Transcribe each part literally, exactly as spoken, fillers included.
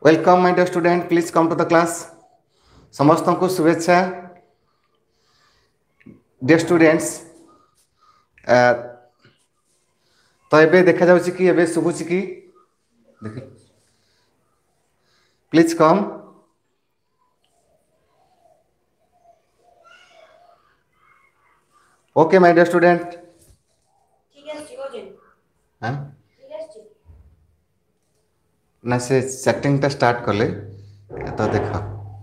Welcome my dear student, please come to the class. समस्त को शुभेच्छा। डियर स्टूडेंट्स, तो ये देखा जाउछि कि एबे शुभुछि कि देख please come. Okay my dear student, ठीक है जी हां ठीक है जी ना से चैटिंग टा स्टार्ट करले तो देखा।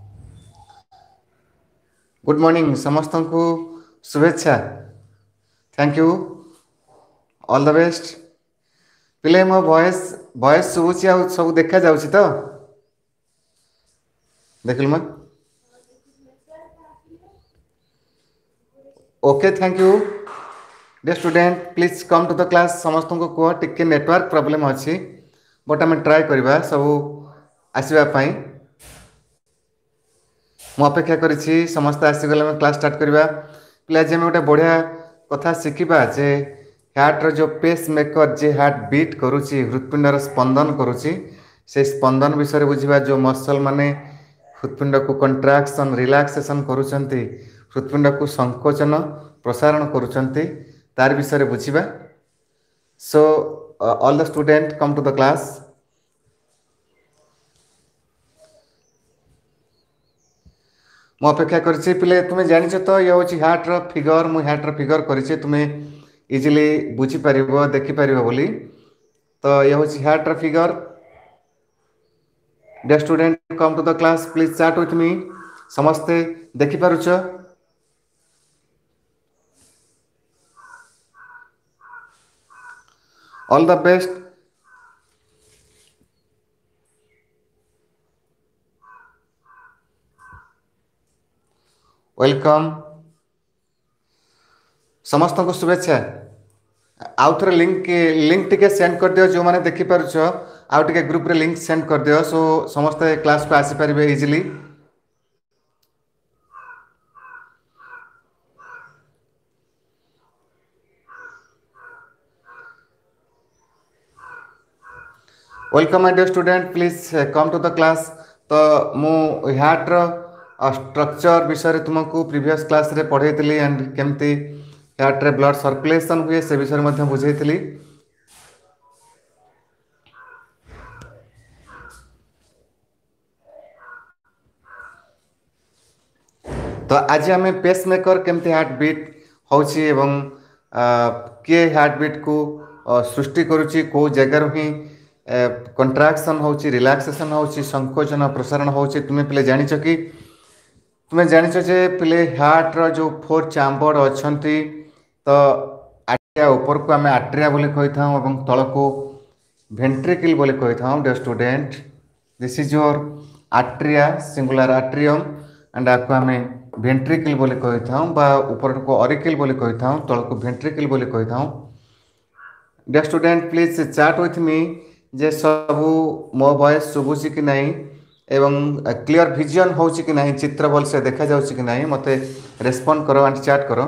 गुड मॉर्निंग, समस्त को शुभेच्छा। Thank you, all the best. पिले मो वॉइस वॉइस शुभुछि आ सब देखा जाउछि तो देखल म। Okay thank you. Dear student please come to the class. समस्त को कह टिके नेटवर्क प्रॉब्लम अच्छी बट आम ट्राए करवा सब आसवाई। मु अपेक्षा करिछि समस्त आसीगले आम क्लास स्टार्ट करवा। पिला आज आम गोटे बढ़िया कथा शिखा जे हार्टर जो पेस मेकर जे हार्ट बीट करुच्ची हृत्पिंडर स्पंदन करुच्ची से स्पंदन विषय बुझा। जो मसल माने हृत्पिंड को कंट्राक्शन रिलैक्सेशन करुचंती, हृत्पिंड को संकोचन प्रसारण करुचंती, तार विषय बुझा। So all the student come to the class. मु अपेक्षा करिछि पिले तुमे जानिछ तो ये होछि हार्टर फिगर। मु हार्टर फिगर करिछि, तुमे इजिली बुझी परिबो देखि परिबो बोली। तो ये होछि हार्टर figure. Dear student come to the class, please chat with me. समस्ते देखि पारुछ? All the best. वेलकम, समस्त को शुभेच्छा। आउ थे लिंक लिंक टिके सेंड कर दियो जो माने देखि पारुछ। आउ टिके ग्रुप रे लिंक सेंड कर दियो सो समस्त क्लास को आसी परिबे easily. Welcome my dear student, please come to the class. तो मु हार्टर स्ट्रक्चर विषय तुमको प्रीवियस क्लास रे पढ़ाई एंड केमती हार्ट रे ब्लड सर्कुलेशन हुए से विषय में बुझाई। तो आज आम पेस मेकर केमती हार्ट बीट होची एवं किए हार्ट बीट को अ, सृष्टि करुच्ची, कौ जगार ही कंट्राक्शन होची रिलैक्सेशन होची संकोचन प्रसारण होची। तुम्हें पिले जानिछ कि तुम्हें जानिछ जे पिले हार्ट रो जो फोर चैम्बर अछंती तो आट्रिया ऊपर को आम आट्रिया बोली कही था एवं तल को वेंट्रिकल बोली कही था। Dear student, this is your atria singular atrium and आपको आम वेंट्रिकल बोली कही था, ऊपर को ऑरिकल बोली कही था, तल को वेंट्रिकल बोली कही था। Dear student please chat with me जे सबू मो वॉइस शुभुची कि नहीं एवं क्लियर विजन होची कि नहीं, चित्र भल से देखा जाउची कि नहीं, मते रेस्पोंड करो एंड चैट करो।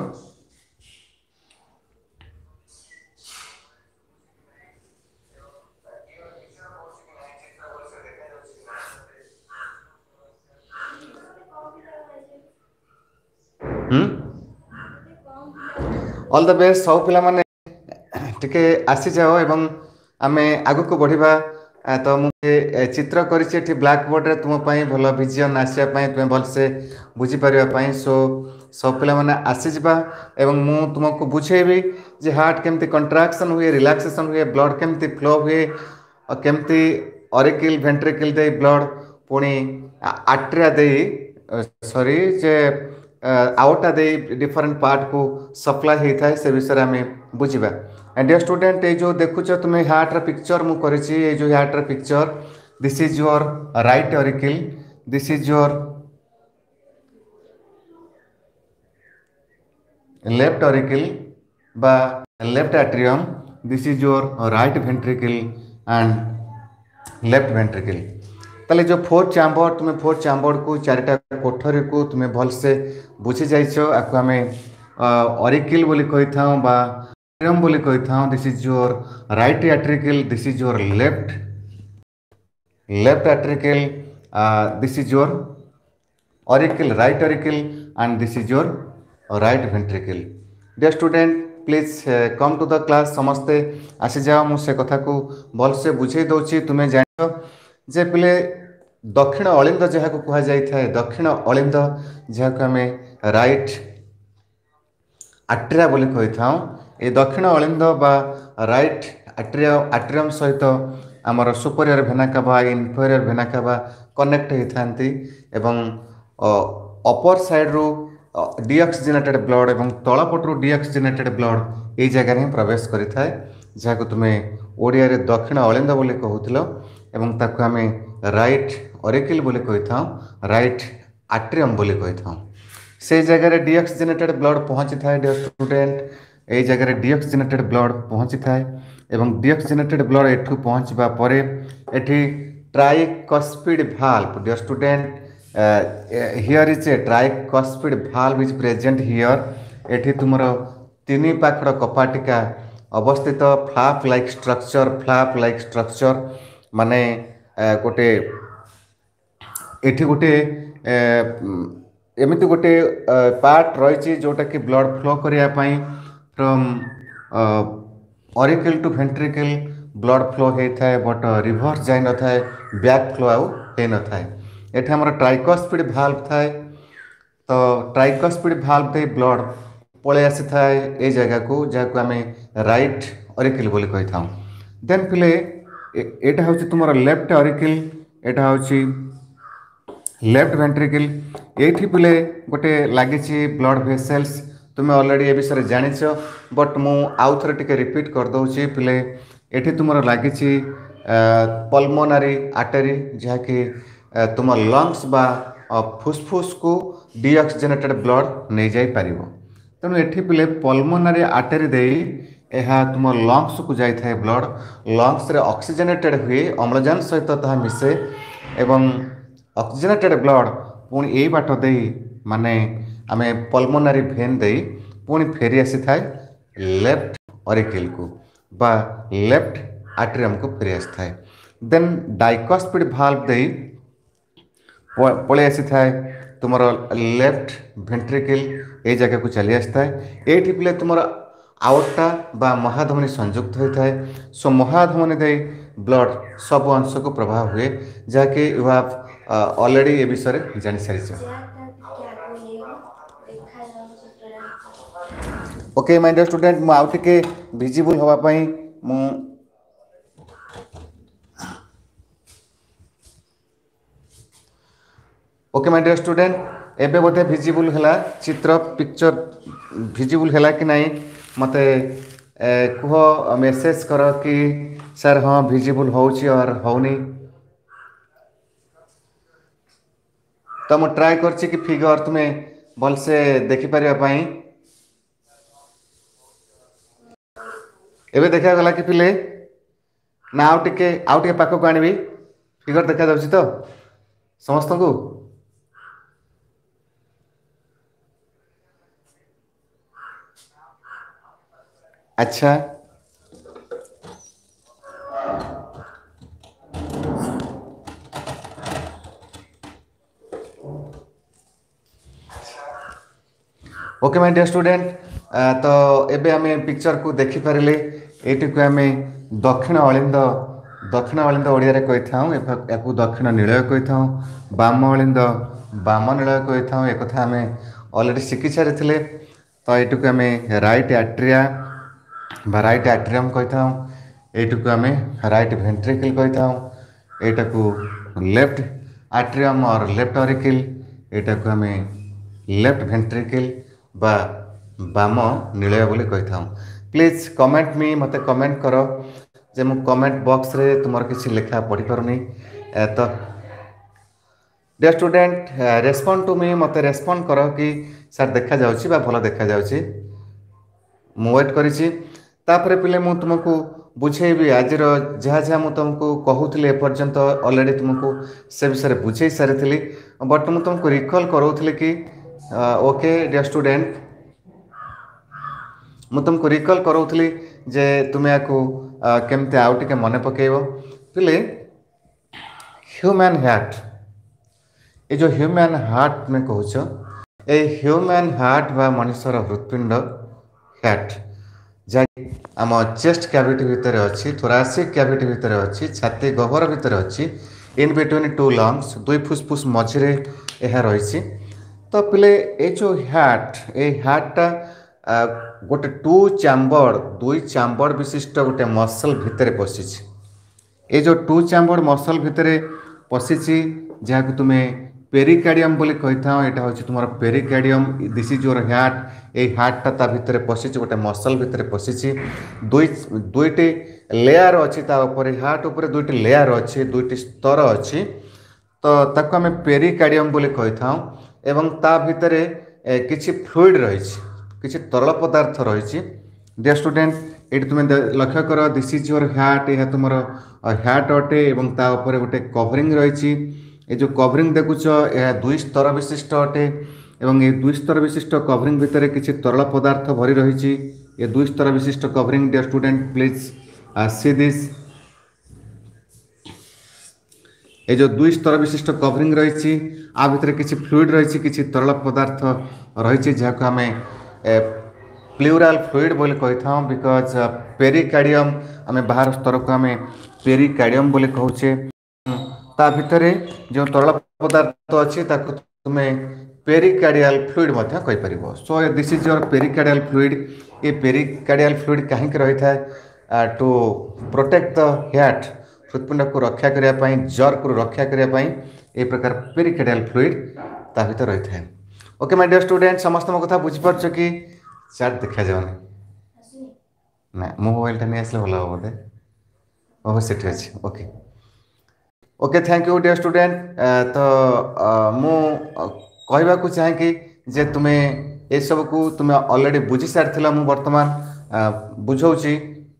Hmm all the best. सब पिला माने टिके आसी जाओ एवं आमे आगु को बढ़िबा। आ, तो मुझे चित्र करी ब्लैक बोर्ड रे तुम भल विजन आसवाई तुम भल से बुझी पारे। सो सब पिला माने आसी जिबा एवं मु तुमको बुझेबी जे हार्ट केमती कंट्राक्शन हुए रिलैक्सेशन हुए, ब्लड केमती फ्लो हुए और केमती ऑरिकल वेंट्रिकल दे ब्लड पुणी आट्रिया दे सॉरी जे आउटा दे डिफरेंट पार्ट को सप्लाई होता है से विषय में बुझा। एंड डियर स्टूडेंट, ये जो देखुच तुम्हें हार्ट पिक्चर मु करिछि, ये जो heart picture this is your right auricle, this is your left auricle बा left atrium, this is your right ventricle and left ventricle. ताले जो फोर चैम्बर तुम्हें फोर चैम्बर को चारिटा कोठरी को तुम्हें भल से बुझी जाइछ। आपको आम ऑरिकल बोली कही था बा एट्रियम बोली कही था। This is your right atricle, this is your left left atricle, uh, this is your auricle, right auricle, and this is your right ventricle. Dear student, please uh, come to the class. समस्ते आसी जाओ मु से कथा को भल से बुझे दउची तुमे जानो जे पिले दक्षिण अलिंद जहा को कहा जाय थाए दक्षिण अलिंद जहा को हमें राइट आट्रिया बोली कहि थाउ ए दक्षिण अलिंद बा राइट आट्रिया आट्रियम सहित आमर सुपरियर भेना कावा इनफेरियर भेना कावा कनेक्ट होई थांती एवं अपर साइड रू डीऑक्सीजनेटेड ब्लड एवं तलपटू डीऑक्सीजनेटेड ब्लड ये जगह ही प्रवेश करि थाए जहा को तुमे ओडिया रे दक्षिण अलिंद बोली कहउथिलो एवं ताको हमें राइट ऑरिकल बोली कहि थाउ राइट आट्रियम बोली कहि थाउ से जगह डीऑक्सीजनेटेड ब्लड पहुंची थाए डियर स्टूडेंट ए जगह डीऑक्सीजनेटेड ब्लड पहुंची थाए एवं डीऑक्सीजनेटेड ब्लड एठू पहुंचबा परे एठी tricuspid valve dear student here is a tricuspid valve is present here एठी तुमरो तीन पाखड़ कपाटिका अवस्थित flap like structure flap like structure माने गोटे एठी गोटे एमती गोटे पार्ट रही जोटा कि ब्लड फ्लो करने from auricle to ventricle blood flow होता है बट रिवर्स जाई न थाए बैक फ्लो आउ हो न थाए एठे हमर ट्राइकस्पिड भाल्व थाए तो ट्राइकस्पिड भाल्व दे ब्लड पळे आसी थाए ए जगह को जहा को हमें राइट ऑरिकल बोली कहि थाउ देन पिले एटा होची तुमर लेफ्ट ऑरिकल एटा होची लेफ्ट वेंट्रिकल एठी पिले गोटे लागिछि ब्लड वेसल्स तुम ऑलरेडी ए विषय जानिछ बट मु आउ थरे टिके रिपीट कर दउछि पिले एठी तुमर लागिछि पल्मोनरी आर्टरी जहा कि तुम लंग्स बा फुसफुस को डीऑक्सीजनेटेड ब्लड नहीं जाई पारिबो तेणु एठी पिले पल्मोनरी आर्टरी देई एहा तुम लंग्स को जाई थाए ब्लड लंग्स रे ऑक्सीजनेटेड हुए अम्लजान सहित ताहा मिसे एवं ऑक्सीजनेटेड ब्लड पुणी यही बाट दे माने आम पल्मोनरी भेन दे पुणी फेरी आसी थाए लेफ्ट ऑरिकल को बा लेफ्ट आट्रियम को फेरी आसी थाए देन डाइकस्पिड भाल्व दे पळे आसी थाए तुमर लेफ्ट वेंट्रिकल ए जगह को चली आसी थाए एठी पिले तुमर आउटा बा महाधमनी संयुक्त होता है सो महाधमनी दे ब्लड सब अंश को प्रभाव हुए जहाँकि यू हैव ऑलरेडी ए विषय जानी सारी ओके माय डियर स्टूडेंट मु आउ टिके विजिबल होवा पई मु ओके माय डियर स्टूडेंट एबे बोधे विजिबल हला चित्र पिक्चर विजिबल हला कि नहीं मते कह मेसेज कर कि सर हाँ विजिबल होउची और होनी तो मु ट्राई करछि कि फिगर तुम्हें भल से देखि परिया पई एबे देखा गला कि पिले ना आउ टिके आउ टिके पाखो को आनिबी फिगर देखा जाउची तो समस्त को अच्छा ओके माय डियर स्टूडेंट तो एबे हमें पिक्चर को देखि पारिले एटी को हमें दक्षिण अलिंद दक्षिण अलिंद ओडिया रे कहि थाउ याकू दक्षिण नीलय कहि थाउ बाम अलिंद बाम नीलय कहि थाउ ए कथा हमें ऑलरेडी शिखि सारि थिले तो एटी को हमें राइट एट्रिया बा राइट एट्रियम कहि थाउ एटी को हमें राइट वेंट्रिकल कहि थाउ एटा को लेफ्ट एट्रियम और लेफ्ट ऑरिकल एटा को हमें लेफ्ट वेंट्रिकल बा बाम नीलय बोली कहि थाउ प्लीज कमेंट मी मते कमेंट करो जे मु कमेंट बॉक्स रे तुमर किछि लिखा पढ़ी परनी तो dear student respond to me मते रेस्पोंड करो कि सर देखा जाउची बा भलो देखा जाउची मु वेट करिछि तापरे पिले मु तुमको बुझेबी आज जहाँ जहाँ मुझे तुमको कहूली एपर्यंत ऑलरेडी तुमको से विषय बुझे सारी बट मुझे तुमको रिकॉल करोली कि ओके डियर स्टूडेंट मुझे तुमको रिकॉल करोली जे तुम्हें या केमती आउ टे मन पकेब पिले ह्यूमन हार्ट ये जो ह्यूमन हार्ट में कहूच ए ह्यूमन हार्ट बा मनुष्यर हृत्पिंड हार्ट जा आम चेस्ट कैविटी भितर अच्छी थोरासिक कैविटी भितर अच्छी छाती गह्वर भितर अच्छी इन बिटवीन टू लंग्स दुई फुसफुस मझिरे यह रही तो पिले ये जो हार्ट ये हार्टा गोटे टू चैम्बर दुई चैम्बर विशिष्ट गोटे मसल भितर पशिଛି ये जो टू चैम्बर मसल भितर पशिଛି जहाँ तुम्हें पेरिकार्डियम बोली कही था यहाँ हूँ तुम pericardium this is your heart ये हार्टा ता भितर पशिଛି गोटे मसल भितर पशिଛି दुई दुईटी लेयर अच्छी हार्ट उपर दुईटी लेयर अच्छी दुईटी स्तर अच्छी तो ताको आम पेरिकार्डियम बोली कही था एवं ता भितर किछि फ्लूइड रही किछि तरल पदार्थ रही डियर स्टूडेंट ये तुम्हें लक्ष्य कर दिस इज योर हार्ट यह तुम हार्ट अटे एवं ता ऊपर गोटे कवरिंग रही ये जो कवरिंग देखुच यह दुई स्तर विशिष्ट अटे एवं ये दुई स्तर विशिष्ट कवरिंग भितर किछि तरल पदार्थ भरी रही ये दुई स्तर विशिष्ट covering dear student please see this ये जो दुई स्तर विशिष्ट कवरिंग रही आ भितर किछि फ्लूइड रही किछि तरल पदार्थ रही जहाँ आम प्लूराल फ्लूइड बोली कही था बिकज पेरिकार्डियम आम बाहर स्तर को आम पेरिकार्डियम बोली कहूचे ता भितर जो तरल पदार्थ अच्छी तुम्हें पेरिकार्डियल फ्लूइड कही पार so this is your pericardial fluid ये पेरिकार्डियल फ्लूइड कहीं रही था टू प्रोटेक्ट द हार्ट हृत्पिंड को रक्षा करने जर को रक्षा करने ये प्रकार पेरिकार्डियल फ्लूइड ता भितर रही था ओके माय डियर स्टूडेंट समस्त मो कथा बुझीपार कि चार्ट देखा जाऊनी ना मो मोबाइल नहीं आसले भल हम बोधे ओह से अच्छे okay okay thank you dear student तो मु कहवाक चाहे कि जे तुम्हें ये सब को तुम्हें ऑलरेडी बुझी सारी मु वर्तमान बुझाऊँगी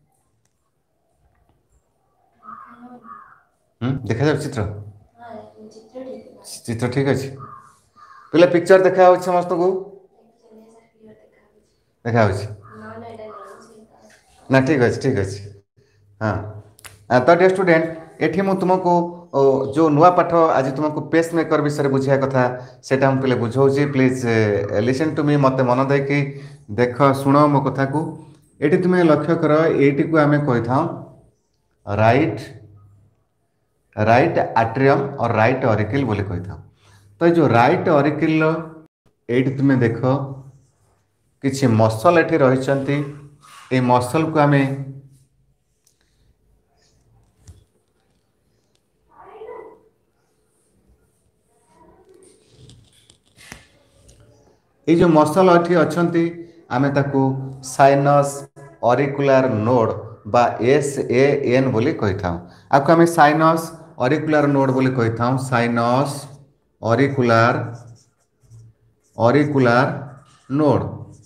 देखा जाए चित्र चित्र ठीक अच्छे पहले पिक्चर देखा समस्त को देखा ना ठीक अच्छे ठीक अच्छे हाँ तो डियर स्टूडेंट ये मुझे तुमको जो नुआ पाठ आज तुमको पेस मेकर विषय बुझा कथा से पहले बुझाऊँगी प्लीज लिसन टू मी मत मन दे कि देख शुण मो कथा को ये तुम्हें लक्ष्य कर ये को आम कही था राइट राइट एट्रियम और राइट ऑरिकल बोली कही था तो जो राइट ऑरिकल ये तुम्हें देख किसी मसल एठी रही ये मसल को आम ये जो मसल एठी अच्छी आम ताकू साइनस ऑरिकुलर नोड बा एस ए एन बोली कही था आपको आम साइनस ऑरिकुलर नोड बोली कही था साइनस ऑरिकुलर ऑरिकुलर नोड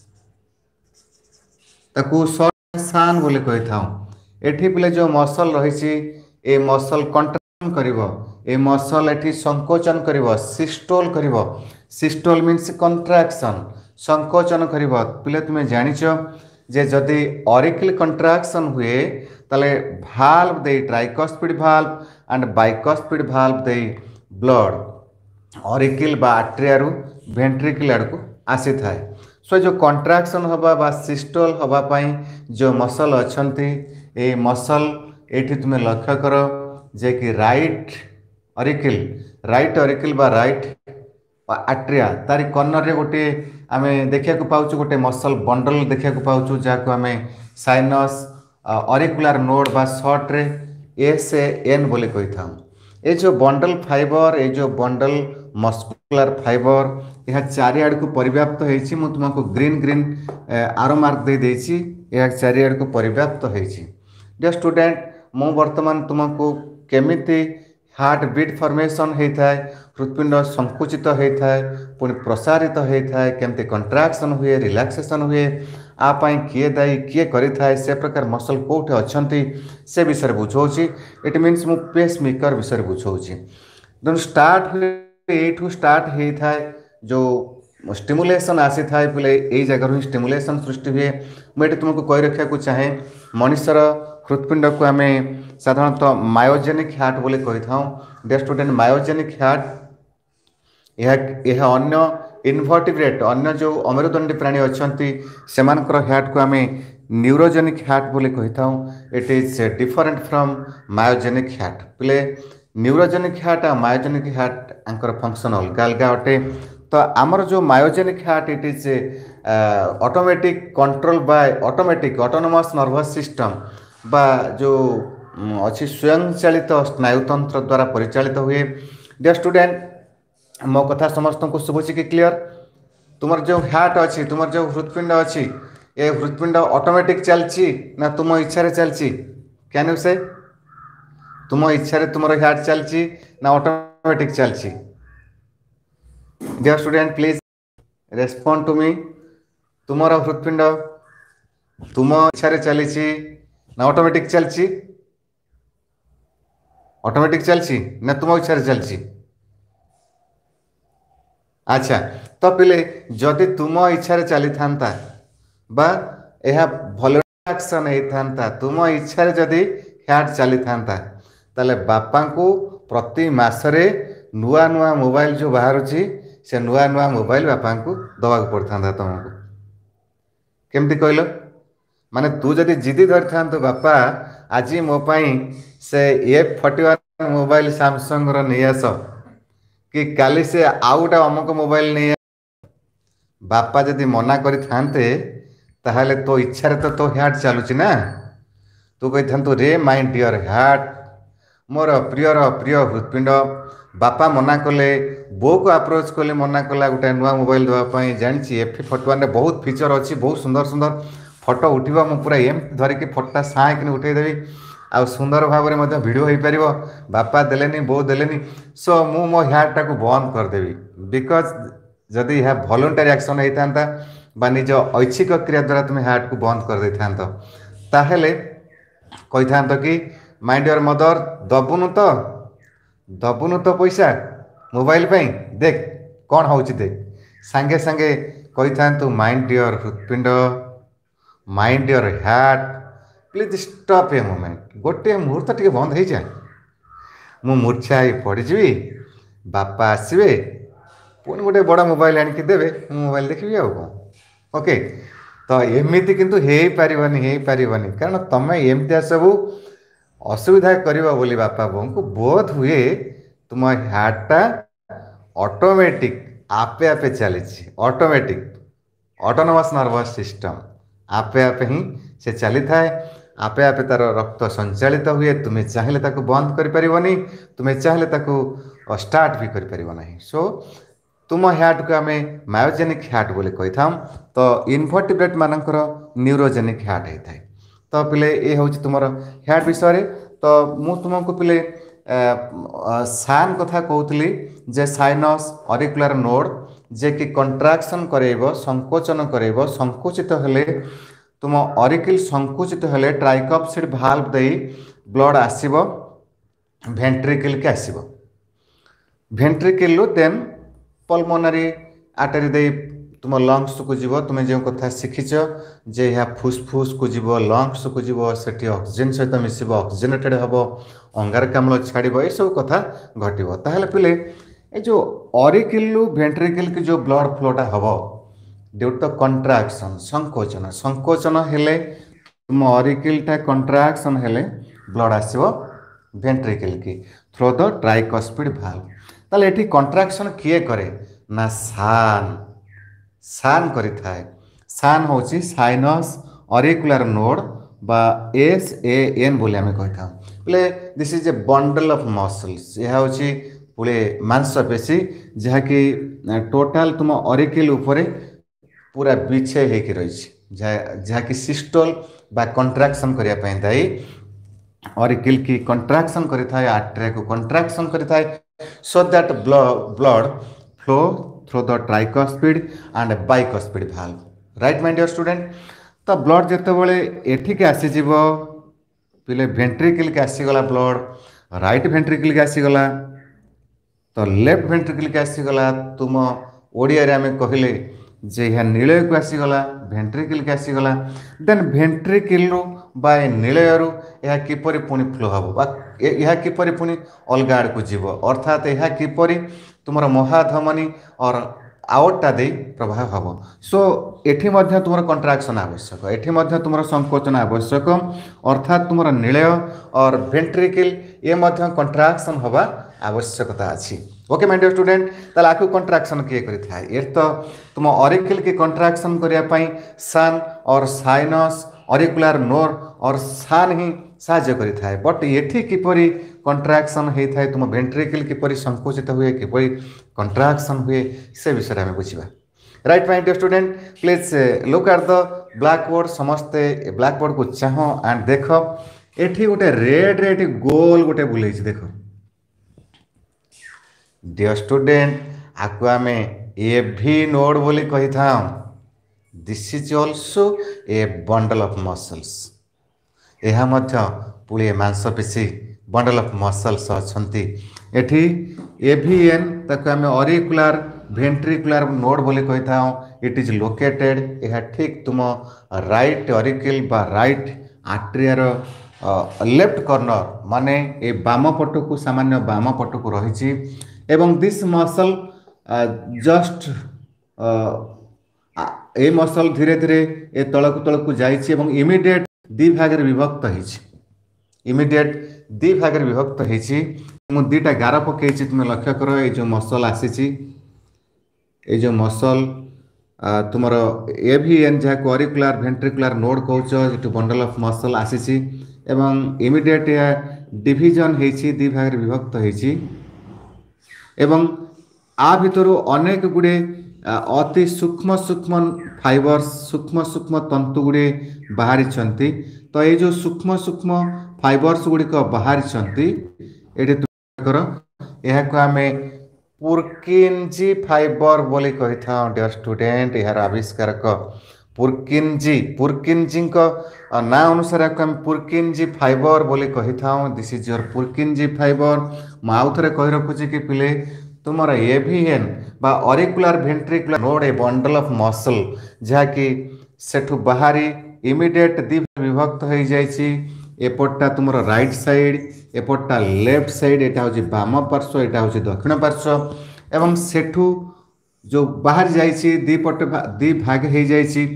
ताकू सान बोली कही था एठी पिले जो मसल रही ए मसल कंट्राक्शन करिवो ए मसल एठी संकोचन करिवो सिस्टोल करिवो सिस्टोल मीन्स कंट्राक्शन संकोचन करिवो पिले तुम्हें जानिचो जे जदि ऑरिकल कंट्राक्शन हुए ताले भाल्व दे tricuspid valve and bicuspid valve दे ब्लड ऑरिकल बा आट्रिया रु वेंट्रिकल आड़ को आसी थाए सो जो कंट्राक्शन हवा बा सिस्टोल हवा पाई जो मसल अच्छी ए मसल एठी तुम्हें लक्ष्य कर जे कि राइट ऑरिकल राइट ऑरिकल बा राइट आट्रिया तारी कर्नर रे गोटे आम देखा पाऊँ गोटे मसल बंडल देखा पाऊँ जहाँ आम साइनस ऑरिकुलर नोड बा शॉर्ट रे एस एन बोली कही था ये जो बंडल फाइबर ये जो बंडल मस्कुलर फाइबर यह चारिआड़ को परिव्याप्त होती मुझे तुमको ग्रीन ग्रीन आरो मार्क दे देछि यह चारिआड़ को परिव्याप्त होती डियर स्टूडेंट मु वर्तमान तुमको केमिति हार्ट बीट फॉर्मेशन होता है हृत्पिंड संकुचित होता है पुणी प्रसारित होता है केमती कंट्राक्शन हुए रिलैक्सेशन हुए आपाई किए दायी किए करें से प्रकार मसल कौटे अच्छा से विषय बुझाऊँगी इट मीन्स मु पेस मेकर विषय बुझाऊँगी देन स्टार्ट हुए एठू स्टार्ट होता है जो स्टिमुलेशन आसी थाए पहले यही जगह ही स्टिमुलेशन सृष्टि हुए मुझे तुमको कही रखा चाहे मनुष्यर हृत्पिंड को आम साधारणतः मायोजेनिक हार्ट बोले कही था। डियर स्टूडेंट मायोजेनिक हार्ट यह अन्य इनवर्टिब्रेट अन्य जो अमेरुदंडी प्राणी अच्छा से हार्ट को आम न्यूरोजेनिक हार्ट बोले कही था। It is different from myogenic heart पिले न्यूरोजेनिक हार्ट आ मायोजेनिक हार्ट आंकर फंक्शन अलग अलग अटे। तो आमर जो myogenic heart it is automatic control by automatic autonomous nervous system बा जो अच्छी स्वयं चालित स्नायुतंत्र द्वारा परिचालित हुए। डियर स्टूडेंट मो कथा समस्त को शुभुची कि क्लियर तुमर जो हार्ट अच्छी तुमर जो हृत्पिंड अच्छी ये हृत्पिंड ऑटोमेटिक चलची ना तुम इच्छा चलची कैन यू से तुम इच्छा तुम हार्ट चलची ना ऑटोमेटिक चलची। Dear student please respond to me तुमर हृत्पिंड तुम इच्छा चली ना ऑटोमेटिक चलची ऑटोमेटिक चलची ना तुम इच्छा चलची। अच्छा तो पिले जदि तुम इच्छा चली था बा यह भल एक्शन होता तुम इच्छा जदि हार्ट चली था ताले बापा को प्रति मासरे नुआ नुआ मोबाइल जो बाहर से नुआ नुआ मोबाइल बापा को दवा पड़ता तुमको केमती कहल माने तू जदि जिदी धरी था तो बापा आज मोपाई से F forty one mobile Samsung रो नहीं आस कि काली से आउ गोटे अमुक मोबाइल नहीं बापा जदि मना करी थांते ताहले तो इच्छा तो तो हार्ट चलुची ना तू कही था रे माय डियर हार्ट मोर प्रियर प्रिय हृत्पिंड बापा मना कले बो को अप्रोच कले मना कला गोटे नुआ मोबाइल देवाई जानी एफ फोर्टी वन बहुत फीचर अच्छी बहुत सुंदर सुंदर फोटो उठा मुझे पूरा एम धरिकी फोटा साइक उठेदेवी आ सुंदर भाव में भिड हो पार बापा देलेनी बो देलेनी सो मु मो हार्टा को बंद करदेवी बिकज जदि यह वॉलंटरी एक्शन होता बा निज ऐच्छिक क्रिया द्वारा तुम हार्ट को बंद कर दे था ताहले कही था कि माय डियर मदर दबुनु तो दबुनु तो पैसा मोबाइल पे देख कौन हो देख सांगे सांगे कही था माय डियर हृत्पिंड my dear heart please stop a moment गोटे मुहूर्त टे बंद हो जाए मु मूर्छा पड़जी बापा आसवे पुणी गोटे बड़ा मोबाइल आणिक देवे मोबाइल देखी आउ कौन ओके तो एमती किंतु हो पारनी हो पारनी कारण तुम एमती सबू असुविधा कर बोली बापा बो को बोध हुए तुम हार्टा ऑटोमेटिक आपे आपे चली ऑटोमेटिक ऑटोनोमस नर्वस सिस्टम आपे आपे ही से चली थाए आपे आपे तार रक्त संचालित हुए तुम्हें चाहिए ताको बंद कर पारिबनी तुम्हें चाहिए ताको स्टार्ट भी कर पारिबो नहीं सो तुम हार्ट को आम मायोजेनिक हार्ट बोले कही था तो इनवर्टिब्रेट मानकर न्यूरोजेनिक हार्ट होता है। तो पिले ये हूँ तुम हार्ट विषय तो मु तुमको पिले सान कथा कहूली जे साइनस ऑरिकुलर नोड जे कि कंट्राक्शन करेब संकोचन करेब संकुचित हेले तुम ऑरिकल संकुचित हेले ट्राइकॉप्सिड भाल्व दे ब्लड आसीबो वेंट्रिकल के आसीबो वेंट्रिकल देन पल्मोनरी आर्टरी दे तुम लंग्स को जीव तुम जो कथा शिखिच जे यहाँ फुसफुस को जीव लंग्स को जीव से ऑक्सीजन सहित मिसब ऑक्सीजनेटेड हम अंगारकाम्ल छाड़ ये सब कथा घटव ताहले पिले ये जो ऑरिकल वेंट्रिकल की जो ब्लड फ्लोटा हम ड्यू टू कंट्राक्शन संकोचन संकोचन हेले तुम ऑरिकलटा कंट्राक्शन हेले ब्लड आसो वेंट्रिकल की थ्रू द ट्राइकॉस्पिड भाल्व ताले एठी कंट्राक्शन किए करे ना सान सान करि थाए सान होची साइनस ऑरिकुलर नोड बा एस ए एन बोले आमे कहता बोले this is a bundle of muscles यह होची पुले मांसपेशी जहा कि टोटल तुम ऑरिकल ऊपर पूरा बिछे हेकि रही जहा कि सिस्टोल बा कंट्राक्शन करिया पई दाई ऑरिकल की कंट्राक्शन करि थाए आर्टरी को कंट्राक्शन करि थाए so that blood blood flow through the tricuspid and bicuspid valve right my dear student तो blood जते बळे एठी के आसी जीवो पिले वेंट्रिकल के आसी गला ब्लड राइट वेंट्रिकल के आसी गला तो लेफ्ट वेंट्रिकल के आसी गला तुम ओडिया रे हमें कहले जे यह नीलय को आसी गला वेंट्रिकल के आसी गला देन वेंट्रिकल रो बा ए नीलयरू यह किपरि पुणी फ्लो हम बा यह किपरि पुणी अलग आड़ को जीव अर्थात यह किपरि तुम महाधमनी और आउटटा दे प्रवाह हम सो एठी मध्य तुम कंट्राक्शन आवश्यक एठी मध्य तुम संकोचन आवश्यक अर्थात तुम नीलय और वेंट्रिकल ये मध्य कंट्राक्शन हवा आवश्यकता अच्छी ओके माय डियर स्टूडेंट ताले आकु कंट्राक्शन किए करि थाए ये तो तुम ऑरिकल की कंट्राक्शन करिया पई सन और साइनस ऑरिकुलर नोर और सान ही साहाଯ୍य करि थाए बट एठी किपरि कंट्राक्शन हे थाए तुम वेंट्रिकल किपरि संकुचित हुए किपरि कंट्राक्शन हुए से विषय में बुझिबा right my dear student please look at the blackboard समस्ते ब्लैक बोर्ड को चाह एंड देख एठी गोटे रेड रेड गोल गोटे बुले देख डियर स्टूडेंट आपको आम एभी नोड बोली कही था this is also a bundle of muscles यह मध्य पुलिए मांसपेशी बंडल ऑफ मसल्स अच्छी एठी एवीएन ताको आम ऑरिकुलर वेंट्रिकुलर नोड बोली कही था इट इज लोकेटेड यह ठीक तुम राइट ऑरिकल बा राइट आर्टेरियर लेफ्ट कॉर्नर माने ए बाम पट को सामान्य बाम पट को रही एवं this muscle just a muscle धीरे धीरे ए तलक तलक जाइए इमिडिएट दि भाग विभक्त होइछि इमिडिएट दि भाग विभक्त होइछि मु दुटा गार पकई तुम लक्ष्य कर ये जो मसल आसी ये जो मसल तुम एवीएन जहाँ ऑरिकुलर वेंट्रिकुलर नोड कौच बंडल ऑफ मसल आसी एवं इमिडिएट या डिविजन होइछि दि भाग विभक्त होइछि एवं आ भितर अनेक गुड़े अति सूक्ष्म सूक्ष्म फाइबर्स सूक्ष्म सूक्ष्म तंतु गुड़े बाहरी तो ये जो सूक्ष्म सूक्ष्म फाइबर्स गुड़िक बाहरी यह आम पुर्किंजी फाइबर बोली कही था डियर स्टूडेंट यार आविष्कारक पुर्किंजी पुर्किंजी ना अनुसार आम पुर्किंजी फाइबर बोली कही था this is your Purkinje fibre आउ थे कही रखुची कि पिले तुम एवीएन बा auricular ventricular node a bundle of muscle जहाँकि सेठु बाहरी इमिडिएट दि विभक्त हो जाइए एपटा तुम राइट साइड एपटा लेफ्ट साइड यहाँ हूँ बाम पार्श्व यहाँ हूँ दक्षिण पार्श्व एवं सेठु जो बाहर जाइए दि पट दि भाग हो जाइए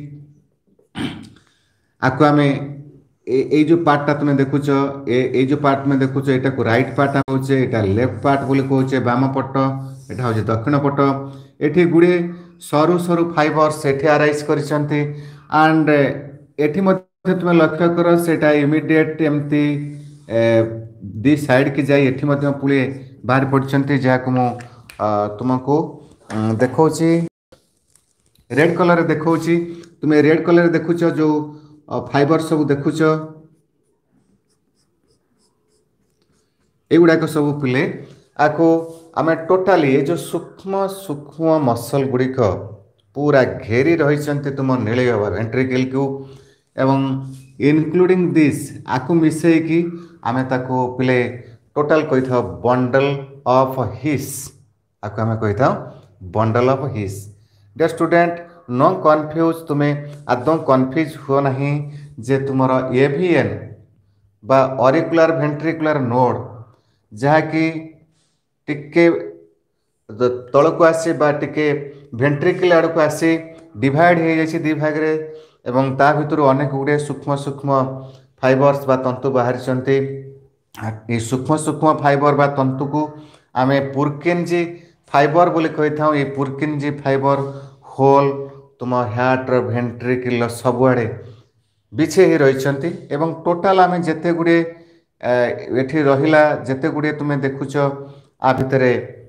आपको आम ये जो पार्टा तुम्हें देखुच ये जो पार्ट में देखुच यहाँ को राइट पार्ट होचे यहाँ लेफ्ट पार्ट बोली कहे बाम पट यहाँ हूँ दक्षिण पट ये गुड़े सरु सरु फाइबर्स एठी आराइज करिसेंती एंड एठी मध्ये तुम्हें लक्ष्य कर सेटा इमिडिएट एमती दी साइड की जाई एठी मध्ये पुले बाहर पड़छंती जहा को मु तुमको देखौची रेड कलर देखौची तुम्हें रेड कलर देखुच जो फाइबर सब देखुच एगुड़ाक सब पिले आपको आम टोटाली ये जो सूक्ष्म सूक्ष्म मसल गुड़िक पूरा घेरी रही तुम नीलय वेंट्रिकल को एवं इनक्लूडिंग दिस आपको मिसेकी आम ताको पिले टोटाल कही था बंडल ऑफ हिस आपको आम कही था bundle of His dear student no confuse तुम्हें आदौ कन्फ्यूज हुआ नहीं जे तुम एवीएन बा ऑरिकुलर वेंट्रिकुलर नोड जहाँकि टिके तल को आसी बा टिके वेंट्रिकल आड़ को आसी डिवाइड हो जाए दि भाग रे एवं ता भितर अनेक गुड़े सूक्ष्म सूक्ष्म फाइबर्स बा तंतु बाहरी ये सूक्ष्म सूक्ष्म फाइबर बा तंतु को आम पुर्किंजी फाइबर बोली कही था ये पुर्किंजी फाइबर होल तुम हार्ट वेंट्रिकल सबुआड़े बिछे ही रही एवं टोटाल आम जिते गुड़े एठी रहिला जिते गुड़े तुम्हें देखुच आ भितर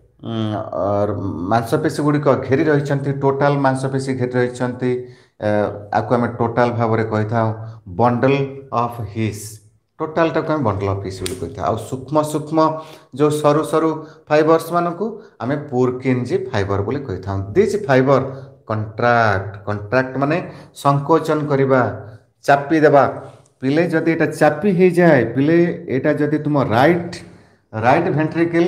मांसपेशी गुड़िक घेरी रही टोटाल मांसपेशी घेरी रही आपको आम टोटाल भाव में कही था बंडल ऑफ हिस टोटाल टाक बंडल ऑफ हिस कही था सूक्ष्म सूक्ष्म जो सरु सरु फाइबर्स मान को आम पुर्किंजी फाइबर बोली कही था दिस फाइबर कंट्राक्ट कंट्राक्ट माने संकोचन करवा चापी देवा पिले जदि एटा चापी हो जाए पिले एटा जदि तुम राइट राइट वेंट्रिकल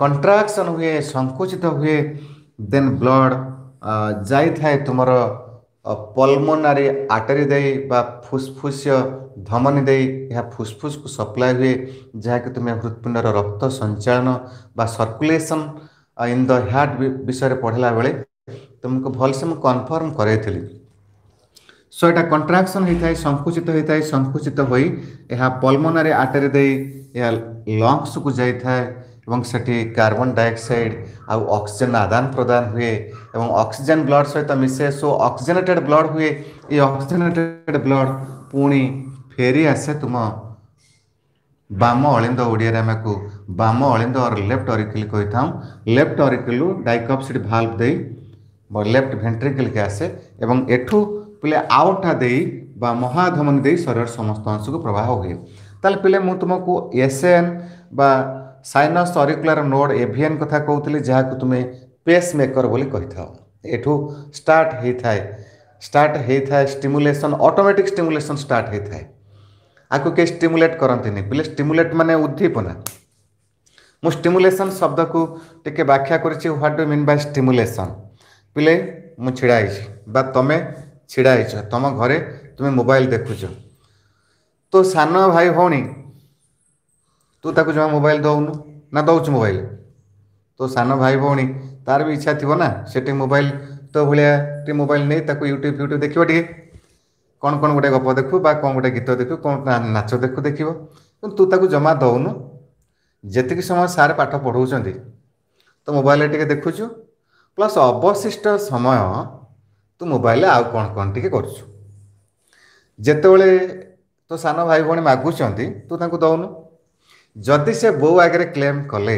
कंट्राक्शन हुए संकुचित हुए देन ब्लड जाई थाए तुमर पल्मोनारी आर्टरी दे बा फुसफुस धमनी दे यह फुसफुस को सप्लाय हुए जहाँकि तुम्हें हृत्पिंडर रक्त संचालन बा सर्कुलेशन इन द हार्ट विषय पढ़ला बेले तुमको भलसे मुझे कन्फर्म कराई। सो एटा कंट्राक्शन होता है संकुचित होता है संकुचित हो यह पल्मोनारी आर्टरी दे यह लंग्स को जाता है एवं सेठी कार्बन डाइऑक्साइड आउ ऑक्सीजन आदान प्रदान हुए एवं ऑक्सीजन ब्लड सहित मिसे सो ऑक्सीजनेटेड ब्लड हुए ये ऑक्सीजनेटेड ब्लड पुणी फेरी आसे तुम बाम अलिंद ओडिया आम को बाम अलिंद और लेफ्ट ऑरिकल कही था। लेफ्ट ऑरिकल डाइकॉप्सिड भाल्व दे लेफ्ट वेंट्रिकल के आसे एवं एठू पिले आउटा दे बा महाधमनी दे शरीर समस्त अंश को प्रवाह हुए। ताल पिले मु तुमको एसएन बा साइनस ऑरिकुलर नोड एवीएन कथा कहूली जहाँ को तुम्हें पेस मेकर बोली कही था। एठू स्टार्ट होता है स्टार्ट होता है स्टिमुलेशन ऑटोमेटिक स्टिमुलेशन स्टार्ट होता है आपको के स्टिमुलेट करती नहीं पिले स्टिमुलेट माने उद्दीपना। मु स्टिमुलेशन शब्द को टिके व्याख्या करिछि what do mean by stimulation. पिले मु छिड़ा बा तमें छिड़ा तुम घरे तुम्हें मोबाइल देखुच तो सान भाई भौणी तू ताको जमा मोबाइल दौनु ना दौचु मोबाइल तो सान भाई भौणी तार भी इच्छा थी ना से मोबाइल तो भाया मोबाइल नहीं ताको यूट्यूब यूट्यूब देखो टे कौन कौन गोटे गप देखू बा कौन गोटे गीत देखू कौन नाच देखू देखो तू ताको जमा दौनु जेतिक समय सार पाठ पढ़ाऊँ तो मोबाइल टे देखुचु प्लस अवशिष्ट समय तू मोबाइल आउ कौन कौन टे कर जितेबले तो सान भाई भौणी मागुंट तू ताको दौनु जदि से बो आगे क्लेम कले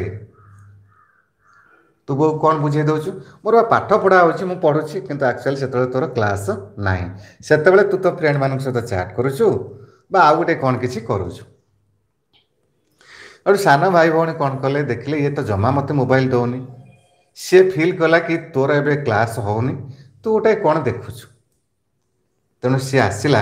तू बो कौन बुझे दौचु मोर पाठ पढ़ा हो पढ़ुची किंतु एक्चुअली से तोर क्लास ना से तू तो फ्रेंड मान सहित चैट करुचु बा आउ गोटे कौन किसी करुचु और सान भाई भौणी कौन कले देखले ये तो जमा मत मोबाइल दौनी सी फिल कला कि तोर ए क्लास होनी तू गोटे कौन देखुचु तेणु सी आसला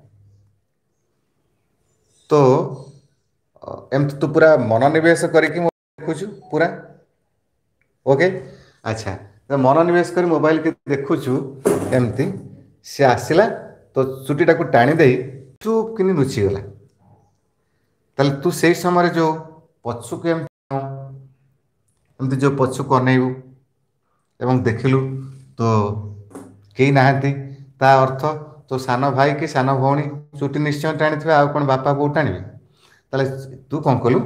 तो एमती तू पूरा मनोनिवेश करके देखुचु पूरा ओके अच्छा तो मनोनिवेश कर मोबाइल के देखुचु एमती सी आसला तो चुटीटा को टाणी दे चुप कि लुचिगला ताले तू से समय जो पछुक एमती जो पछुक अनेबू एवं देखिलु तो कई नहांती ता अर्थ तो सान भाई कि सान भौणी चुटी निश्चय टाणी थे आउ कौन बापा बो टाणी ताले तू कौन कलु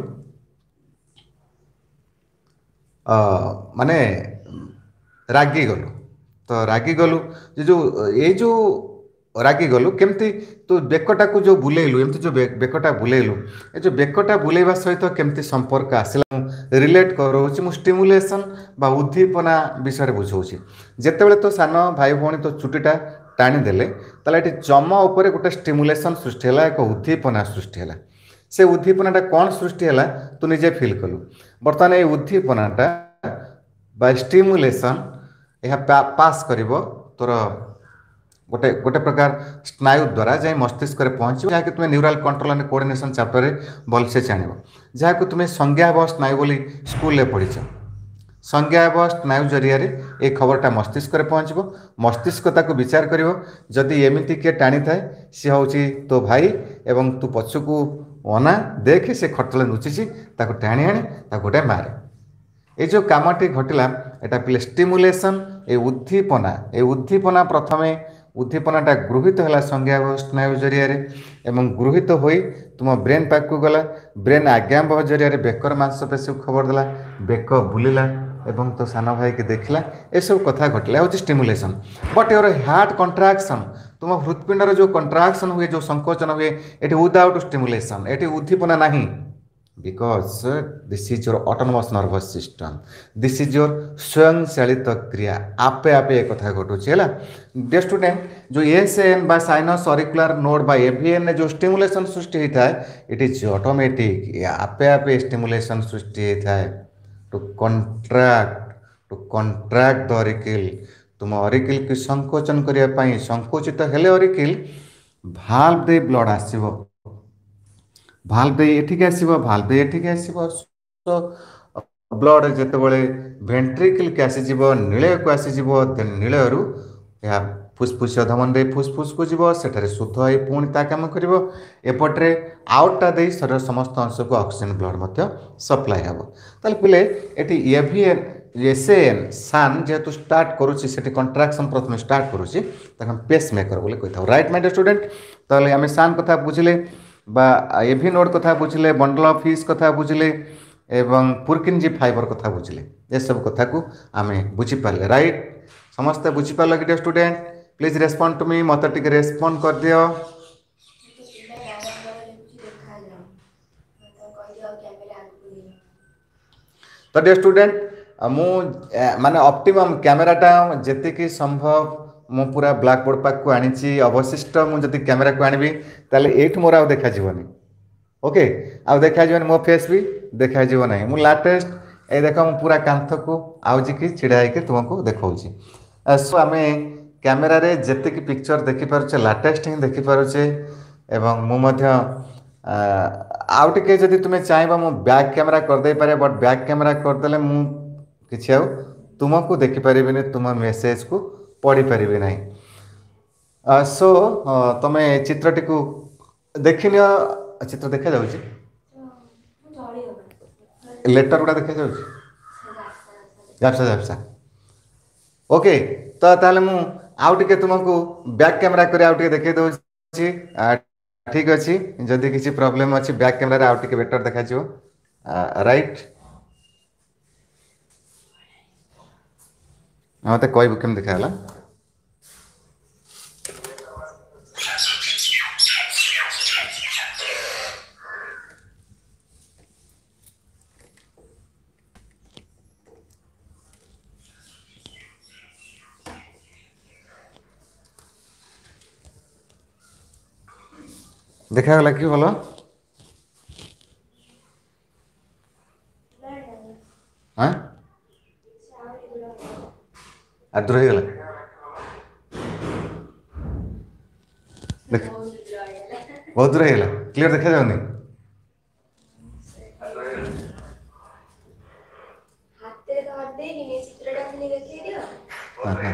माने रागी गलु तो रागी गलु जो ये जो रागी गलु केमती तो बेकटा को जो बुलेलु एमती जो बेकटा बुलेलु ए जो बेकटा बुलेवा सहित केमती संपर्क आसला रिलेट करोछि मु स्टिमुलेशन बा उद्दीपना विषय बुझाऊँगी जितेबाला तो सान भाई भौणी तो चुटीटा टाणी देले ताले एटी चम उपरे गोटे स्टिमुलेशन सृष्टि है एक उद्दीपना सृष्टि है से उद्दीपनाटा कौन सृष्टि है तू निजे फिल कलु बर्तमान ये उद्दीपनाटा बा स्टिमुलेशन यह पास करिवो तोर गोटे गोटे प्रकार स्नायु द्वारा जाए मस्तिष्क में पहुँच जहाँकि तुम्हें neural control and coordination chapter में भलसे जान जहाँ तुम्हें संज्ञाव स्नायु बोली स्कूल पढ़ीच संज्ञाव स्नायु जरिया ये खबरटा मस्तिष्क में पहुँचब मस्तिष्क ताको विचार कर जदि एमती किए टाणी थाए सी हूँ तो भाई एवं तू पछकू अना देख से खटले लुचिची ताको टाणी आने ताको गोटे मारे ये जो कामटी घटला यहाँ पे स्टिमुलेशन ए उद्दीपना ए उद्दीपना प्रथमे उद्दीपनाटा गृहित है संज्ञाव स्नायु जरिया एवं गृहित हो तुम ब्रेन पाक को गला ब्रेन आज्ञाबह जरिया बेकर मांसपेशी को खबर देला बेक बुलिला एवं तो सान भाई के देखला ये सब कथा घटला हूँ stimulation but your heart contraction तुम हृत्पिंडर जो कंट्राक्शन हुए जो संकोचन हुए ये विदाउट स्टिमुलेशन ये उद्दीपना नहीं because this is your autonomous nervous system this is your स्वयं चालित क्रिया आपे आपे एक कथा घटुची है डे स्टूडेंट जो एस एन बा साइनस ऑरिकुलर नोड बा एवीएन जो स्टिमुलेशन सृष्टि होता है इट इज ऑटोमेटिक आपे आपे स्टिमुलेशन सृष्टि होता है to contract to contract the auricle तुम ऑरिकल की संकोचन करने संकोचित हेले ऑरिकल भाल्व दे ब्लड आसीबो भाल्व दे एठिक आसीबो भाल्व दे एठिक आसीबो सो ब्लड जेतेबेले वेंट्रिकल के आसीजिबो नीलय को आसीजिबो ते नीलयरु या फुसफुस धमन रे फुसफुस को जीव सेठारे शुद्ध होई पुणी ता काम करिवो एपटरे आउटटा दे शरीर समस्त अंश को ऑक्सीजन ब्लड मध्य सप्लाई हेबो ताले पिले एटी एवीएन एसएन सान जेतु स्टार्ट करूची सेठी कंट्राक्शन प्रथम स्टार्ट करूची तखन पेस मेकर बोले कहिथाउ राइट माय डियर स्टूडेंट ताले आमे सान कथा बुझिले बा एवी नोड कथा बुझिले बंडल ऑफ फिश कथा बुझिले एवं पुरकिनजी फाइबर कथा बुझिले ए सब कथा को आमे बुझि पाले राइट समस्त बुझि पाले कि dear student please respond to me मत टिके रेस्पॉन्ड कर दियो तो डियर स्टूडेंट मु माने ऑप्टिमम कैमराटा जेतिकी संभव मु पूरा ब्लैक बोर्ड पाक को आनी अवशिष्ट मु जदि कैमरा को आनी ताले एठ मोर आ देखा जीवनी ओके आ देखा जीवन मो फेस भी देखा जीव नहीं मु लाटेस्ट ए देखो मु पूरा कांथ को आउजी की छिड़ा के तुमको देखाउची सो आमे कैमेरा रे जेते की पिक्चर देखि पारुचे लाटेस्ट ही देखि पारुचे एवं मु मध्य आउ टिके जदि तुमे चाहबा मु बैक कैमरा कर दे पारे बट बैक कैमरा कर देले मु किछि आउ तुमको देखि परिबिनी तुम मेसेज को पढ़ी परिबे नाही सो तमे चित्रटी को देखिनियो चित्र देखा जाउची लेटर गुडा देखा जाउची जापसा जापसा ओके तो ताले मु आउ टिके तुमको बैक कैमरा करे आउ टिके देखे दउची ठीक अच्छी जदि किसी प्रॉब्लम अच्छी बैक कैमरा आउ टिके बेटर देखा जिवो राइट मते कहबो केम देखाला देखा गला कि बोलो हाँ आदर हो गला देख बहुत दूर है क्लियर देखा जाओ नहीं हाँ हाँ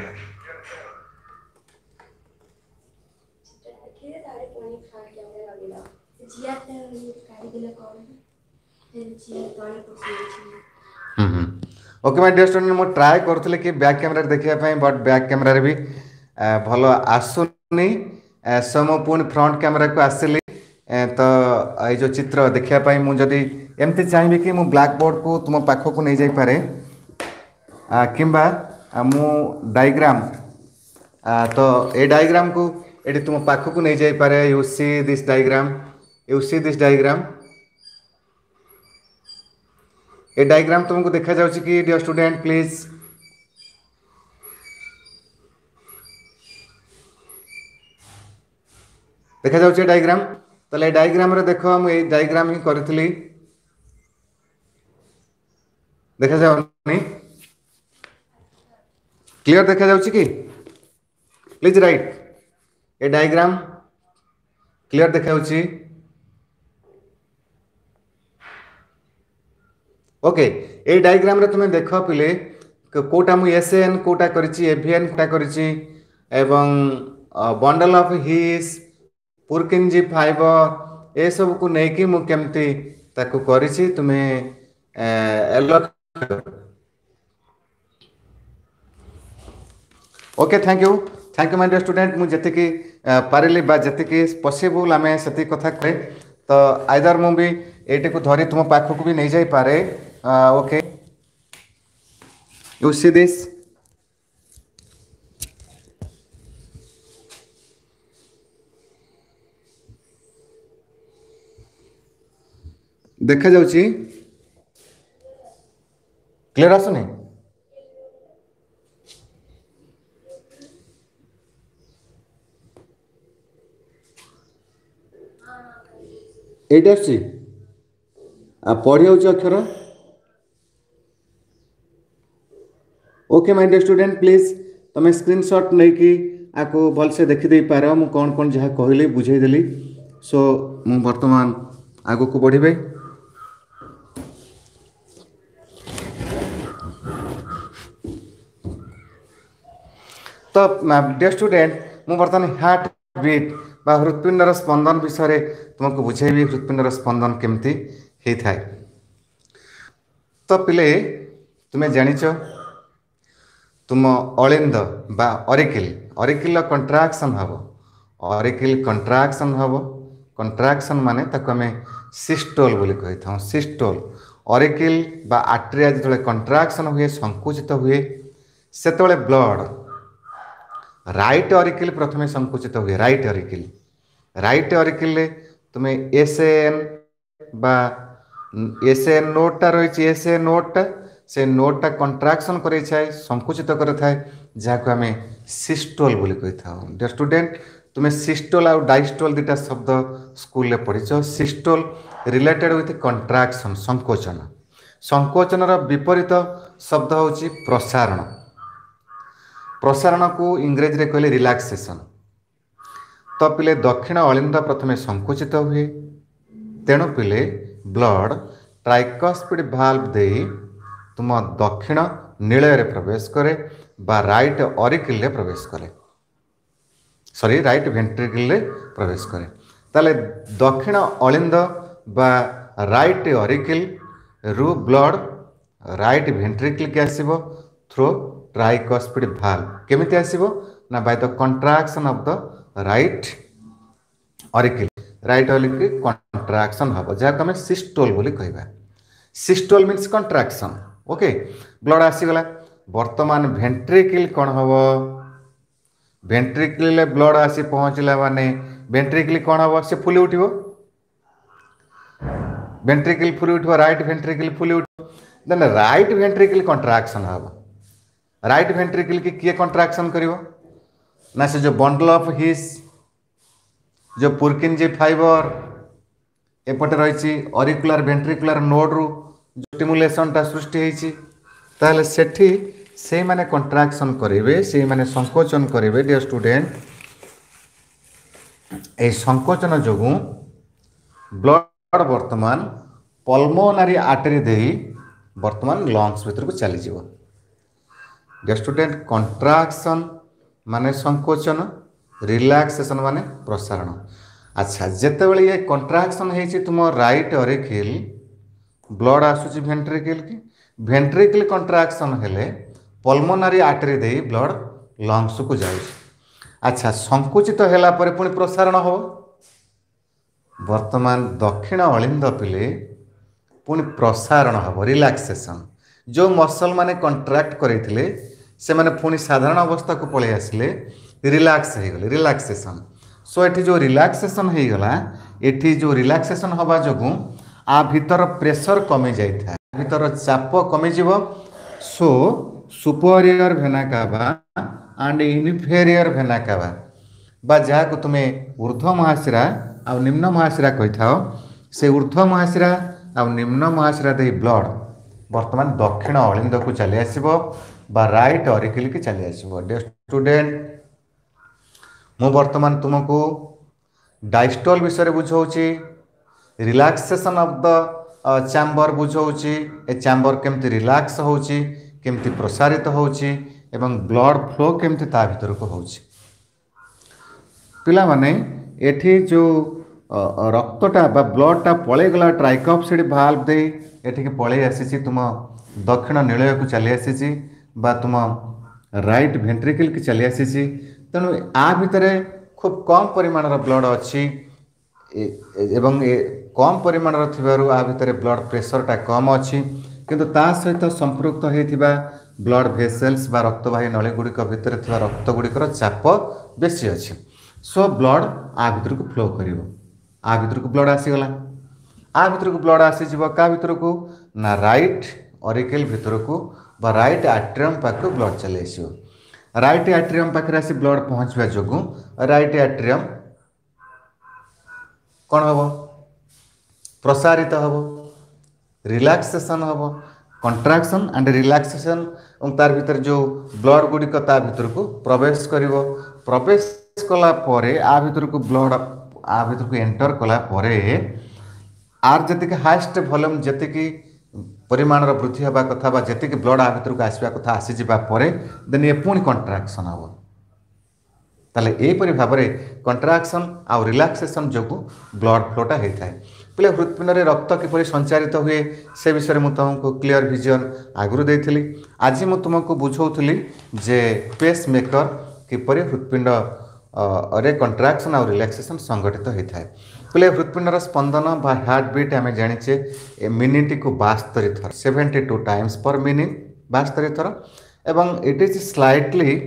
ओके माय डियर स्टूडेंट मो ट्राई करथले कि बैक कैमरा देखिया पई बट बैक कैमरा रे भी भलो आसुनी सो मो पुनी फ्रंट कैमरा को आसिली तो ये जो चित्र देखिया पई मु जदी एमती चाहिबी कि मु ब्लैक बोर्ड को तुम पाखो को नहीं जाई पारे किंबा मु डायग्राम तो ए डायग्राम को एटी तुम पाखो को नहीं जाई पारे you see this diagram you see this diagram a diagram तुमको देखा जाउची कि डियर स्टूडेंट प्लीज देखा जाउची डायग्राम तले डायग्राम रे देखो हम ए डायग्राम ही करथली देखा जाउ नहीं क्लियर देखा जाउची कि please write a diagram clear देखा जाउची ओके ए डायग्राम रे तुम देख पिले कोटा मु एसएन कोटा करिछि एवीएन कोटा करिछि एवं bundle of His Purkinje fibre ए सब को नै कि मु केमती ताको करिछि तुमे एलो okay thank you thank you my dear student मु जति कि पारिली बा जति कि पॉसिबल आमे सती कथा करे तो आइदर मु भी एटे को धरी तुम पाखो को भी नहीं जाई पारे ओके यू सी दिस देखा जाउची क्लियर आसुनी एट आसी पढ़ी हो अक्षर okay my dear student please तुम स्क्रीनशॉट नहीं कि आपको भल से देखी दे पार मु कौन कौन जहाँ कहली बुझे देली सो मु वर्तमान आगो को बढ़े तो डियर स्टूडेंट मु बर्तमान हार्ट बीट बा हृत्पिंडर स्पंदन विषय तुमको बुझेबी हृत्पिंडर स्पंदन केमती होता है। तो पिले तुम्हें जानिच तुम अलिंद बा अरिकिल अरिकिल कंट्राक्शन हम अरिकिल कंट्राक्शन हम कंट्राक्शन माने ताको हमें सिस्टोल बोली कही था। सिस्टोल अरिकिल बा आर्टेरिया जो कंट्राक्शन हुए संकुचित हुए से ब्लड राइट अरिकिल प्रथम संकुचित हुए राइट अरिकिल राइट अरिकिल तुम्हें एसएन बा एसएन नोटा रही एसए नोटा से नोटा कंट्राक्शन करे संकुचित करे जहाँ आम सिस्टोल बोली कही था। डियर स्टूडेंट तुम्हें सिस्टोल और डायस्टोल दुटा शब्द स्कूल रे पढ़ीच। सिस्टोल रिलेटेड विथ कंट्राक्शन संकोचन संकोचन विपरीत शब्द होची प्रसारण प्रसारण को इंग्रेजी रे कहले रिलैक्सेशन। तो पिले दक्षिण अलिंद प्रथम संकुचित हुए तेणु पिले ब्लड ट्राइकस्पिड भाल्व दे तुम दक्षिण नीलय प्रवेश करे बा राइट अरिकिल रे प्रवेश करे सॉरी राइट वेंट्रिकल रे प्रवेश करे ताले दक्षिण अलिंद बा राइट अरिकिल रु ब्लड राइट वेंट्रिकल के आसीबो थ्रू ट्राइकस्पिड भाल्व केमिति आसीबो ना by the contraction of the right auricle right auricle contraction हबो जहाँ हमें सिस्टोल बोली कहबा। Systole means contraction okay blood आसीगला वर्तमान वेंट्रिकल कौन हबो वेंट्रिकल ब्लड आसी पहुँचला माने वेंट्रिकल कौन हम से फुली उठिबो वेंट्रिकल फुली उठिबो राइट वेंट्रिकल फुली उठिबो देन राइट वेंट्रिकल कंट्राक्शन हम राइट वेंट्रिकल की किए कंट्राक्शन करिवो ना से जो बंडल ऑफ हिस जो पुरकिनजी फाइबर एपटे रही अरिकुलर वेंट्रिकुलर नोड रु जो स्टिमुलेशन टा सृष्टि होईची ताले सेठी से माने कंट्राक्शन करेंगे से माने संकोचन करेंगे। डियर स्टूडेंट ए संकोचन जो ब्लड वर्तमान पल्मोनारी आर्टरी दे वर्तमान लंग्स भीतर को चली जीवो। डियर स्टूडेंट कंट्राक्शन माने संकोचन रिलैक्सेशन माने प्रसारण। अच्छा जेतेबेले ये कंट्राक्शन है तुम राइट अरिकिल ब्लड आसुची वेंट्रिकल की वेंट्रिकल कंट्राक्शन हेले पल्मोनारी आर्टरी दे ब्लड लंग्स को जाए। अच्छा संकुचित होला परे पुणी प्रसारण हो वर्तमान दक्षिण अलिंद पिले पुणी प्रसारण हम रिलैक्सेशन जो मसल माने कंट्राक्ट करते से माने पुणी साधारण अवस्था को पलि आसिले रिलैक्स हो गले रिलैक्सेशन। सो एठी जो रिलैक्सेशन हो गला एठी जो रिलैक्सेशन हवा जोगु आ भीतर प्रेशर कमी जाइथा भीतर चाप कमी जीवो। सो सुपरियर भेना कावा एंड इनफेरियर भेना कावा बा जहाँ को तुम्हें ऊर्ध्व महाशिरा आ निम्न महाशिरा कही था से ऊर्ध्व महाशिरा आ निम्न महाशिरा दे ब्लड वर्तमान दक्षिण अलिंद को चली आसीबो बा राइट अरिकिल की चली आसीबो। डियर स्टूडेंट मु वर्तमान तुमको डायस्टोल विषय बुझाऊँगी रिलैक्सेशन ऑफ द चैम्बर बुझाऊँगी ए चैम्बर केमती रिलैक्स होची केमती प्रसारित होची एवं ब्लड फ्लो केमती ता भीतर को होची। पिला माने एठी जो रक्तटा बा ब्लडटा पळे गला ट्राइकॉप्सिड भाल्व दे एठी के पळे आसीची तुम दक्षिण नीलय को चली आसीची बा तुम राइट वेंट्रिकल की चली आसीची तेणु आ भितर खूब कम परिमाण ब्लड अच्छी एवं कम परिमाण थिबारु आ भितर ब्लड प्रेशरटा कम अच्छी किंतु ता सहित संपृक्त होइथिबा ब्लड भेसल्स बा रक्तवाही नली गुड़िक भितर थिबा रक्त गुड़िकर चाप बेसी अच्छी। सो ब्लड आ भितर को फ्लो करिवो आ भितर को ब्लड आसीगला आ भितर को ब्लड आसीजिवो का भितर को ना राइट अरिकिल भितर को बा राइट आट्रियम पाक ब्लड चले आसीबो। राइट एट्रियम पाखे आसी ब्लड पहुँचवा जो राइट एट्रियम कौन हम प्रसारित हम रिलैक्सेशन हम कंट्राक्शन एंड रिलैक्सेशन और तार भीतर जो ब्लड गुड़िक ता भीतर को प्रवेश करिवो प्रवेश कला परे आ भीतर को ब्लड आ भीतर को एंटर कला परे आर जतिक हाइस्ट वॉल्यूम जतिक परिमाण वृद्धि हवा कथा बा जतिक ब्लड आ भीतर को आसवा कथा आसी जिबा परे देन ये पुणी कंट्राक्शन हम ताले एपरि भाव कंट्राक्शन आउ रिलैक्सेशन जो ब्लड फ्लोटा होता है पिले हृत्पिंड में रक्त किपर संचारित हुए से विषय में तुमको क्लीयर विजन आगु देती आज मुझे तुमको बुझाऊली जे पेस मेकर किपर हृत्पिंड रे कंट्राक्शन आउ रिलैक्सेशन संगठित होता है पिले हृत्पिंडर स्पंदन बा हार्ट बीट आम जाचे मिनिट को बास्तरी थर seventy two times per minute बास्तरी थर एवं इट इज स्लाइटली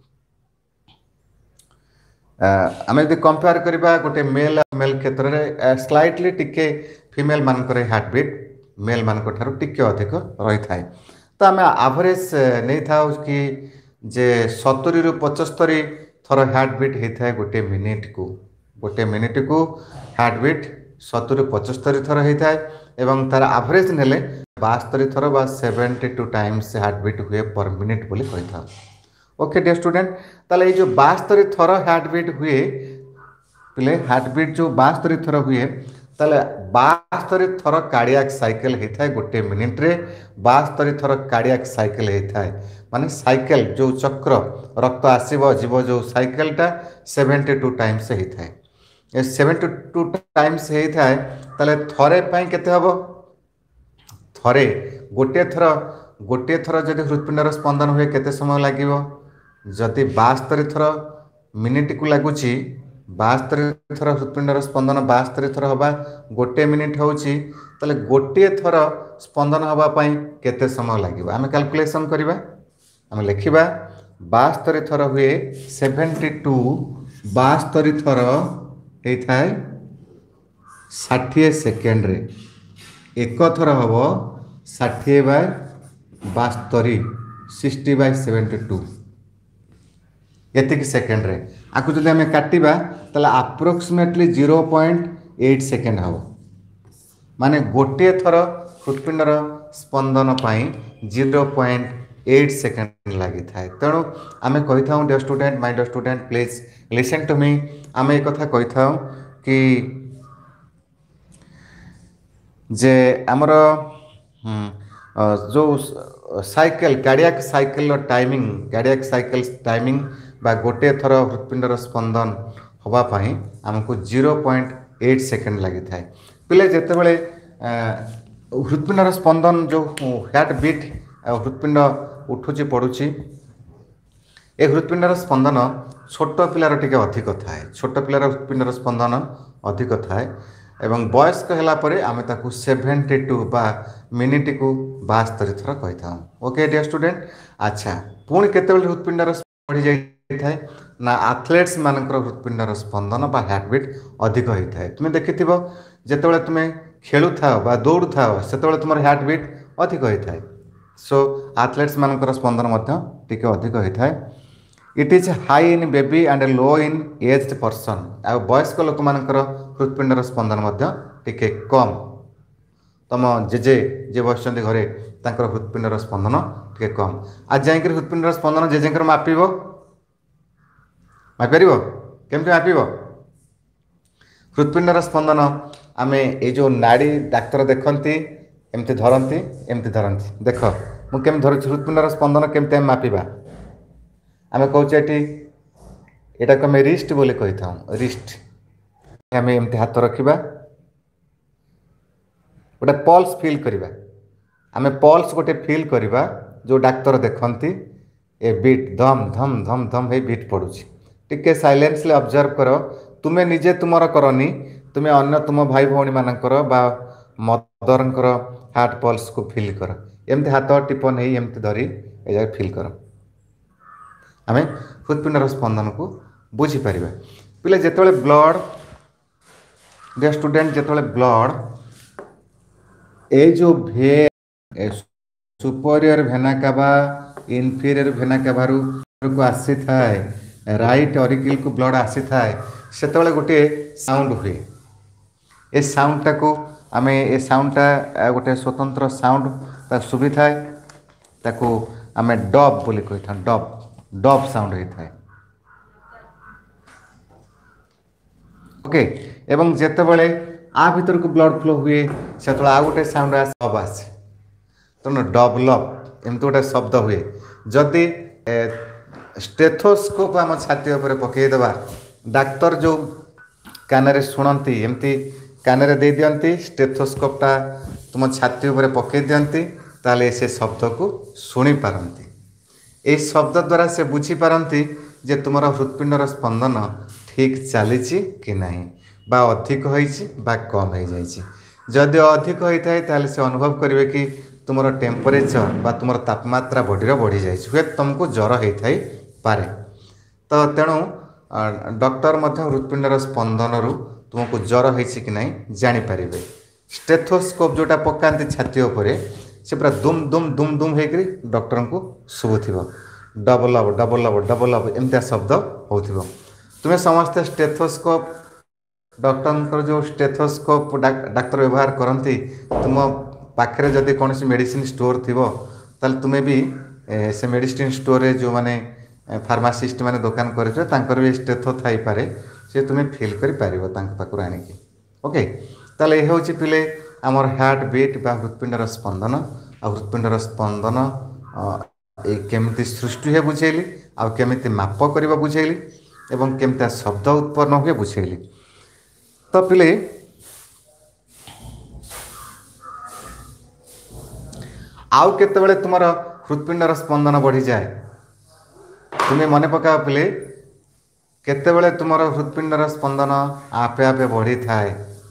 आम यदि कंपेयर करवा गोटे मेल मेल क्षेत्र में स्लाइटली टिके फीमेल मानक हार्ट बीट मेल मानक ठारू टिके अधिक रही था तो आम एवरेज नहीं था कि जे सतुरी रु पचस्तरी थर हार्ट बीट होता है गोटे मिनिट को गोटे मिनिट को हार्ट बीट सतुरी पचस्तरी थर होता है एवं तार एवरेज नेले बास्तरी थर बा seventy two times heartbeat हुए पर मिनिट बोली कही था ओके डियर स्टूडेंट ताले ये जो बास्तरी थर हार्ट बीट हुए पिले हार्ट बीट जो बास्तरी थर हुए ताले बास्तरी थर कार्डियक साइकिल होता है गोटे मिनिट रे बास्तरी थर कार्डियक साइकिल होता है माने साइकिल जो चक्र रक्त आसीबो जीव जो साइकिलटा सेवेन्टी टू टाइम्स होता है ये सेवेन्टी टू टाइम्स होता है ताले थरे पाई केते हबो थरे गोटे थर गोटे थर जदि हृत्पिंडर स्पंदन हुए केते समय लागिवो जदि बास्तरी थर मिनिट को लगुच बास्तरी थर हृत्पिंडर स्पंदन बास्तरी थर हवा गोटे मिनिट होची ताले गोटे थर स्पंदन हवा पाई केते समय लागिवो आमे कैलकुलेशन करबा आमे लिखिबा बास्तरी थर हुए सेवेन्टी टू बास्तरी थर होता है षाठी सेकेंड रे एक थर हम षाठी बाय बास्तरी सिक्सटी बाय सेवेन्टी टू एतिक सेकेंड रे आकु जदि आमे काटिबा तले approximately zero point eight second हम माने गोटे थर हृत्पिंडर स्पंदन पाई जीरो पॉइंट एट सेकेंड लगी था तेणु आमे कही था dear student my dear student please listen to me आमे एक कथा कही था कि जे आमर जो cycle cardiac cycle timing cardiac cycle timing बा गोटे थर हृत्पिंडर स्पंदन होगापाई आमको जीरो पॉइंट एट सेकेंड लगी था पिले जिते बड़े हृत्पिंडर स्पंदन जो हार्ट बीट हृत्पिंड उठुची पड़ुची ए हृत्पिंडर स्पंदन छोट पिलार टिके अधिक थाए छोट पिलार हृत्पिंडर स्पंदन अधिक थाए एवं वयस्क है पर आम ताकू सेवेन्टी टू बा मिनिट को बास्तरी थर कही था ओके डियर स्टूडेंट अच्छा पुणी केते हृत्पिंडर बढ़ी जाए ना एथलेट्स मानकर हृत्पिंडर स्पंदन बा हार्ट बीट अधिक होता है तुम्हें देखि जिते तुम्हें खेलु था बा दौड़ू था से तुम हार्ट बीट अधिक होता है सो एथलेट्स मानकर स्पंदन मध्य टिके अधिक होता है it is high in baby and low in aged person आ वयस्क लोक मानकर हृत्पिंडर स्पंदन मध्य टिके कम तुम जेजे जे बस घरे तांकर हृत्पिंडर स्पंदन टिके कम आज जाइक हृत्पिंडर स्पंदन जेजेकर मापिब मापिपर केमती मापिब हृत्पिंडर स्पंदन आम ये जो नाड़ी डाक्तर देखती एमती धरती एमती धरती देख मुझे धरुची हृत्पिंडर स्पंदन केमती आम मापिबा आम कहे यहाँ को आम रिस्ट बोले कही था रिस्ट आम एमती हाथ रखा गोटे पल्स फिल करवा आम पल्स गोटे फिल करवा जो डाक्तर देखती ए बीट धम धम धम धम है बीट पड़ुची टिके साइलेंसली ऑब्जर्व कर तुम्हें निजे तुमर करनी तुम्हें अन्य तुम भाई भौणी मानकर बा मदर हार्ट पल्स को फिल कर एमती हाथ टिपन है एमती धरी ए जगह फिल कर आम हृत्पिंडर स्पंदन को बुझीपर पिले जिते ब्लड डियर स्टूडेंट जिते ब्लड ए जो भे सुपरियर भेना कावा इनफीरियर भेना कावारू को आसी थाए राइट ऑरिकल को ब्लड आसी थाए से गोटे साउंड हुए ए साउंड टाको आम ए साउंडटा गोटे स्वतंत्र साउंड शुभी थाए ताको आम डब बोली कही था डब डब साउंड होता है ओके एवं जिते बड़े आ भीतर को ब्लड फ्लो हुए से आ गोटे साउंड डब आसे तेणु डबलप एमती गोटे शब्द हुए जदि स्टेथोस्कोप आम छाती उपर पकईदेवा डाक्तर जो कान शुणती एमती कान दे दियंती स्टेथोस्कोपटा तुम छाती उपर पकई दियंती ताले से शब्द को शुणी पारती ये शब्द द्वारा से बुझीपारती जे तुम हृत्पिंडर स्पंदन ठीक चली कि नहीं बा अधिक होइछि बा कम हो जाइछि जदि अधिक होता है ताले से अनुभव करेंगे कि तुम टेम्परेचर बा तुम तापमात्रा बॉडी बढ़ी जाए हुए तुमको ज्वर होता है पारे तो तेणु डॉक्टर मध्य हृत्पिंडर स्पंदन रु तुमको ज्वर होइछि कि नहीं जानीपर स्टेथोस्कोप जोटा पकाती छाती उपरे से पूरा दुम दुम दुम दुम होकर डॉक्टर को शुभुव डबल अब डबल अब डबल अब एमती शब्द हो तुम्हें समस्ते स्टेथोस्कोप डॉक्टर जो स्टेथोस्कोप डाक्तर व्यवहार करती तुम पाखे जदि कौन मेडिसिन स्टोर थी ताल तुम्हें भी से मेडिसिन स्टोर जो माने फार्मासीस्ट मैंने दुकान कर भी स्टेथो थी पारे से तुम्हें फिल कर आणिकी ओके ताले ये हूँ पिले आमर हार्ट बीट बा हृत्पिंडर स्पंदन आ हृत्पिंडर स्पंदन केमिति सृष्टि हुए बुझेली आ केमिति माप करवा बुझेली एवं केमिता शब्द उत्पन्न हुए बुझेली तो पिले आउ केतेबेले तुमर हृत्पिंडर स्पंदन बढ़ी जाए तुम्हें मन पका पिले केतेबेले तुमर हृत्पिंडर स्पंदन आपे आपे बढ़ी थाए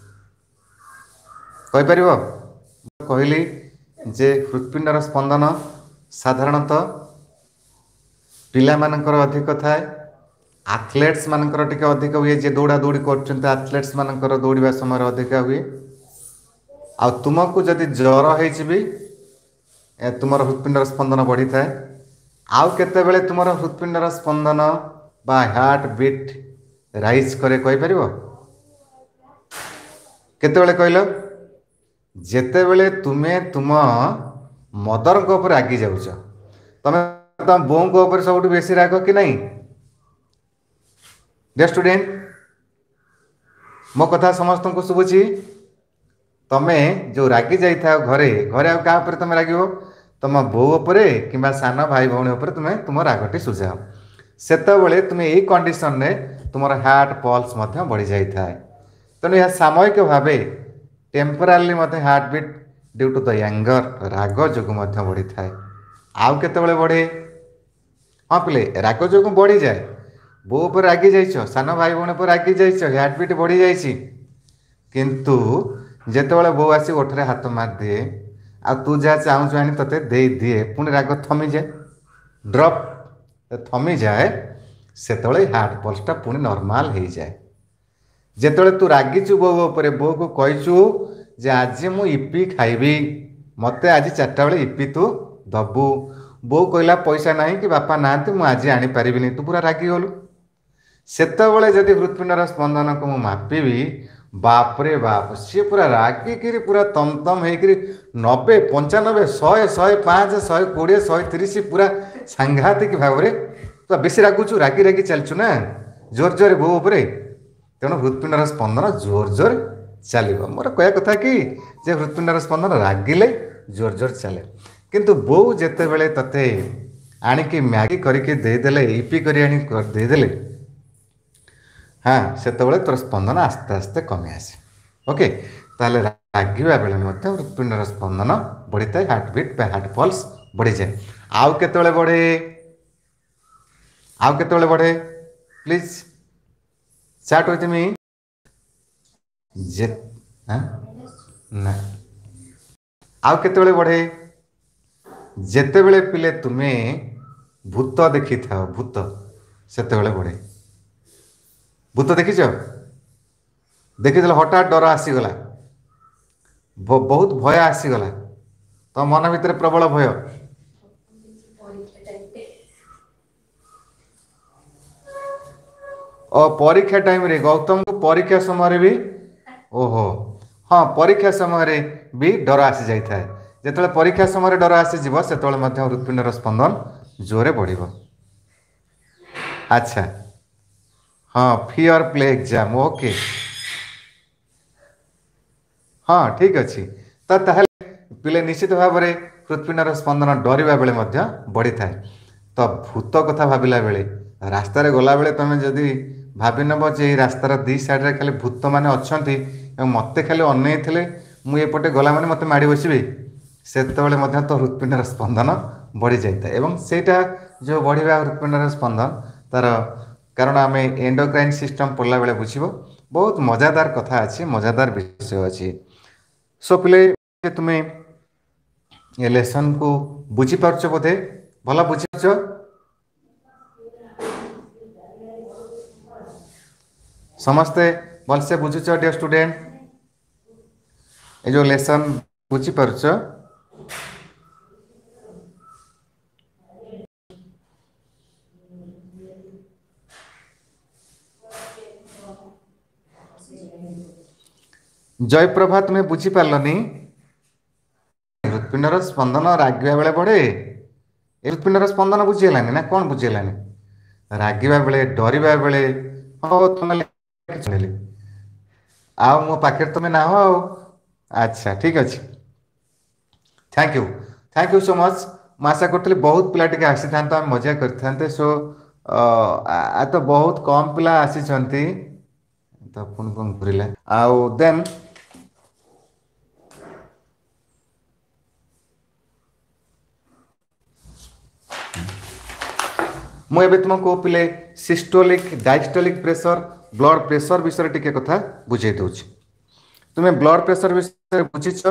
कहि परिबो कहली जे हृत्पिंडर स्पंदन साधारणतः पिला मानकर अधिक थाए एथलेट्स मानकर टिके अधिक हुए जे दौड़ा दौड़ी करछन्ते एथलेट्स मानकर दौड़िबा समय अधिक हुए आ तुमको जदि ज्वर होइछि भी तुमर हृत्पिंडर स्पंदन बढ़ी थाए आउ केतेबेले तुमर हृत्पिंडर स्पंदन बा हार्ट बीट राइज करे कहि परिबो केतेबेले कहलो जेतेबेले तुमे तुम मदर को ऊपर रागी जाउछ तमे तम बों को ऊपर सबटु बेसी राग कि नहीं डियर स्टूडेंट मो कथा समस्त को शुभुची तमे जो रागी जाइथा घरे घरे आ का ऊपर तमे रागिबो तुम बो उपरे किंबा सान भाई भौणी उपरे तुमे तुम रागटी सुझाओ सेतबेले तुमे एई कंडीशन ने तुमर हार्ट पल्स मध्य बढ़ी जाइथा तेणु यह सामयिक भावे टेम्पोराली मध्य heart beat due to the anger राग जोगु मध्य बढ़ी थाए आउ केतेबेले बढ़े हाँ पिले राग जोगु बढ़ी जाए बो पर रागी जाइछ सान भाई भौणी पर रागी जाइछ हार्ट बीट बढ़ी जाइछि किंतु जेतेबेले बो आसी ओठरे हाथ मार दिए आ तू जहाँ चाहूँ आनी तते दे दिए पुणी राग थमी जाए ड्रप थमी जाए सेतेबेले हार्ट पल्सटा पुणी नॉर्मल हो जाए जेतेबेले तू रागिचु बो उपरे बो को कहिचु जे आज मु इपी खाइबी मते आज चारटा बेले इपी तू दबु बो कहला पैसा नहीं कि बापा नांती मु आज आनी पारिबिनी तू पूरा रागी गलु सेतेबेले जदि हृत्पिंडर स्पंदन को मु मापिबी बाप रे बाप सी पूरा रागिकी पूरा तमतम होकर नब्बे पंचानबे शहे शहे पाँच शहे कोड़े शहे तीस पूरा सांघातिक भाव में तो बेसी रागुचु रागी रागी चलचु ना जोर जोर बो उपरे तेणु हृत्पिंडर स्पंदन जोर जोर चलो मोर कह कथा कि जे हृत्पिंडर स्पंदन रागिले जोर जोर चले किंतु बो जेते बेले तते आणिकी मैगी करके देदेले इपी करी आनी देदेले हाँ सेतबेले तोर स्पंदन आस्ते आस्ते कमी आसे ओके ताले रागिबा बेले मते हृत्पिंडर स्पंदन बढ़ी थाए हार्ट बीट बा हार्ट पल्स बढ़ी जाए आउ केतेबेले बढ़े आउ केतेबेले बढ़े प्लीज चैट विथ मी जे हाँ ना आउ केतेबेले बढ़े जेतेबेले पिले तुमे भूत देखि थाओ भूत सेतेबेले बढ़े भूत देखिच देखिदेल हठात डर आसीगला बहुत भय आसीगला तो मन भितर प्रबल भय और परीक्षा टाइम रे गौतम को परीक्षा समय भी ओहो हाँ परीक्षा समय भी डर आसी जाए जिते परीक्षा समय डर आसीज से हृत्पिंडर स्पंदन जोरे बढ़ अच्छा हाँ फियर प्ले एग्जाम ओके हाँ ठीक अच्छे तो ताहले पिले निश्चित भाव में हृत्पिंडर स्पंदन डरवा बेले बढ़ी थाए तो भूत कथा भाविला बेले रास्तार गला बेले तुम जदि भावी नब जे ये रास्तार दी साइड्रे खाली भूत मैंने अच्छा मत खाली अनई मुझे गला मैंने मत माड़ी बसबे से तो हृत्पिंडर स्पंदन बढ़ी जाए और सेटा जो बढ़िया हृत्पिंडर स्पंदन तार कारण आम एंडोक्राइन सिस्टम पढ़ला बेले बुझब बहुत मजादार कथा अच्छी मजादार विषय अच्छी सो पिले तुम्हें ये लेसन को बुझी पार्छ बोधे भला बुझी पार्छ समस्ते भलसे बुझुच डियर स्टूडेंट ये जो लेसन बुझी पार्छ जयप्रभा तुम्हें बुझी पार्लनी हृत्पिंडर स्पंदन रागिबा बेले बढ़े हृत्पिंडर स्पंदन बुझीगलानी ना कौन बुझीगलानी रागिबा बेले डरिबा बेले हो तुम आओ मो पाखे तुम ना हो अच्छा ठीक अच्छे thank you thank you so much मैं आशा करी बहुत पिला टे आसी था आम मजा करते सो आ तो बहुत कम पिला आसी तो पुणी कौन घूरला आउ देन मुझे तुमको पिले systolic diastolic pressure blood pressure विषय टिके कथा बुझे दूची तुम्हें ब्लड प्रेशर विषय बुझीच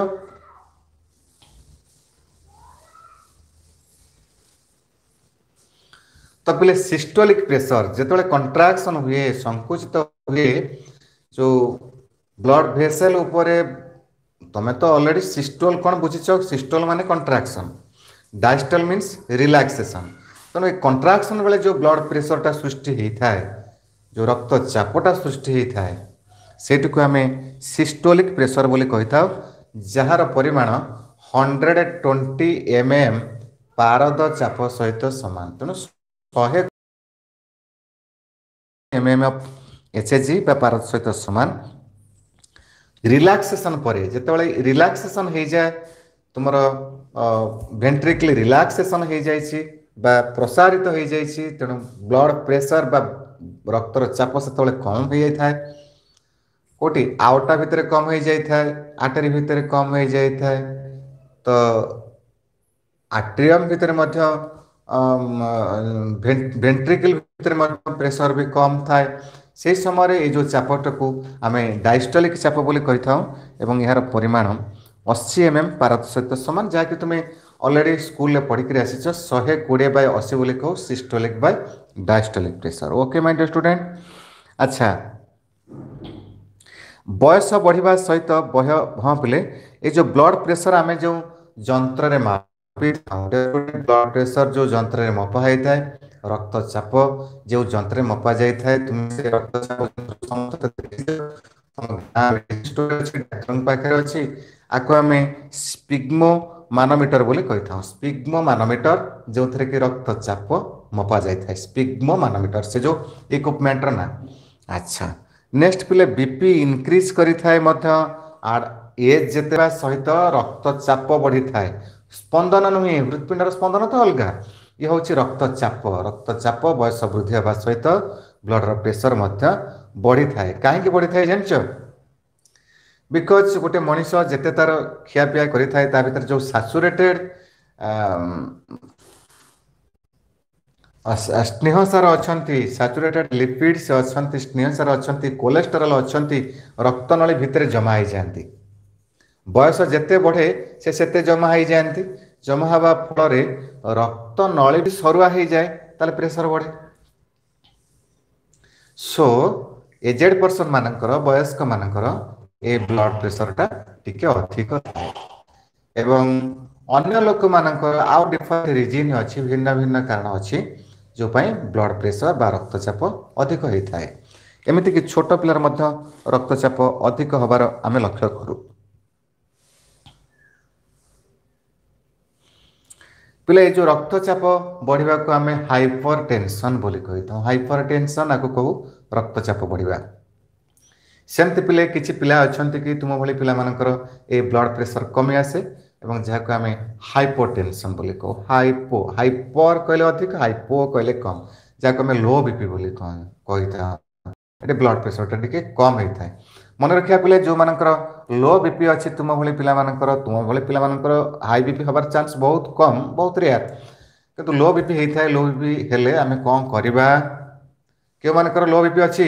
तो पिले सिस्टोलिक प्रेशर जिते कंट्राक्शन हुए संकुचित हुए जो ब्लड भेसल उपरे तुम्हें तो ऑलरेडी सिस्टोल कौन बुझीच सिस्टोल माने कंट्राक्शन डायस्टोल मीन्स रिलैक्सेशन तेणु ये कंट्राक्शन बेले जो ब्लड प्रेशरटा सृष्टि होता है जो रक्तचापटा सृष्टि होता है सेट को आम सिस्टोलिक प्रेशर बोली कही था जार परिमाण हंड्रेड ट्वेंटी एम एम पारद चाप सहित सामान तेणु शहे एम एम ऑफ एचएजी पारद सहित सामान रिलैक्सेशन पर जिते रिलैक्सेशन हो जाए तुम वेंट्रिकल रिलैक्सेशन हो जाए बा प्रसारित हो जाए तेणु ब्लड प्रेशर बा रक्तर चाप से कम हो जाए कोटी आउटा भितर कम हो जाए आर्टरी भितर कम हो जाए तो आट्रियम भितर वेंट्रिकल भितर प्रेशर भी कम थाए से समय ये जो चापटा को आम डायस्टोलिक चाप बोली कही था एवं यार परिमाण अस्सी एम एम पारद सहित सामान जहाँकि तुम्हें ऑलरेडी स्कूल पढ़ी आसीच शहे कोड़े बै अशी बोली कहो सिस्टोलिक बै diastolic pressure okay my dear student अच्छा बयस बढ़िया सहित बह हाँ पिले ये जो ब्लड प्रेशर आम जो जंत्र मापी ब्लड प्रेशर जो जंत्र मपा होता है रक्तचाप जो जंत्र मपा जाए तुम से रक्तचाप पाखे अच्छी आपको आम स्पिग्मो मानोमीटर बोली कही था स्पिग्मो मानोमीटर जो थे कि रक्तचाप मपा जाए स्पिग्मो मानोमीटर से जो इक्विपमेंट ना अच्छा नेक्स्ट पिले बीपी इनक्रीज करी थाए एज जिते सहित रक्तचाप बढ़ी थाए स्पंदन नुहे हृत्पिंडर स्पंदन तो अलग ये हूँ रक्तचाप रक्तचाप बयस वृद्धि होगा सहित ब्लड प्रेशर बढ़ी थाए कहीं बढ़ी थाए जान बिकज गोटे मनीष जिते तार खियापिया करें भर जो साचुरेटेड स्नेहसार अच्छा साचुरेटेड लिपिड्स अच्छा स्नेहसार अच्छा कोलेस्टेरॉल अच्छा रक्तनली भितर जमा हो जाती बयस जिते बढ़े से सेते जमा हो जाती जमा हवा फल रक्तनली भी सरुआ हो जाए ताले प्रेशर बढ़े सो एजेड पर्सन मानकर वयस्क मानकर ए ब्लड प्रेशरटा टिके अधिक एवं अन्य लोक मानकर आउ डिफरेंट रिजन अच्छी भिन्न भिन्न कारण अच्छी जो पाई ब्लड प्रेशर बा रक्तचाप अधिक होता है एमती कि छोट पिलार मध्य रक्तचाप अधिक होबार आमे लक्ष्य करू पिले जो रक्तचाप बढ़िया को आमे हाइपर टेंशन बोली कही था हाइपर टेंशन आपको कहू रक्तचाप बढ़िया सेमती पिले किसी पिला अच्छा कि तुम भली पिला मानकर ए ब्लड प्रेशर कमी आसे एवं जहाँ को आम हाइपोटेंशन बोली कहो हाइपो हाइपर कहले अधिक हाइपो कहले कम जहाँ को आम लो बीपी बोली कही था ये ब्लड प्रेसर टे कम होता है मन रखा पिले जो मानकर लो बीपी अच्छी तुम भली पिला तुम भली पिला हाई बीपी हबार चांस बहुत कम बहुत रेयर किंतु लो बीपी होता है लो बीपी हेले आम कौन करवा क्यों मानकर लो बीपी अच्छी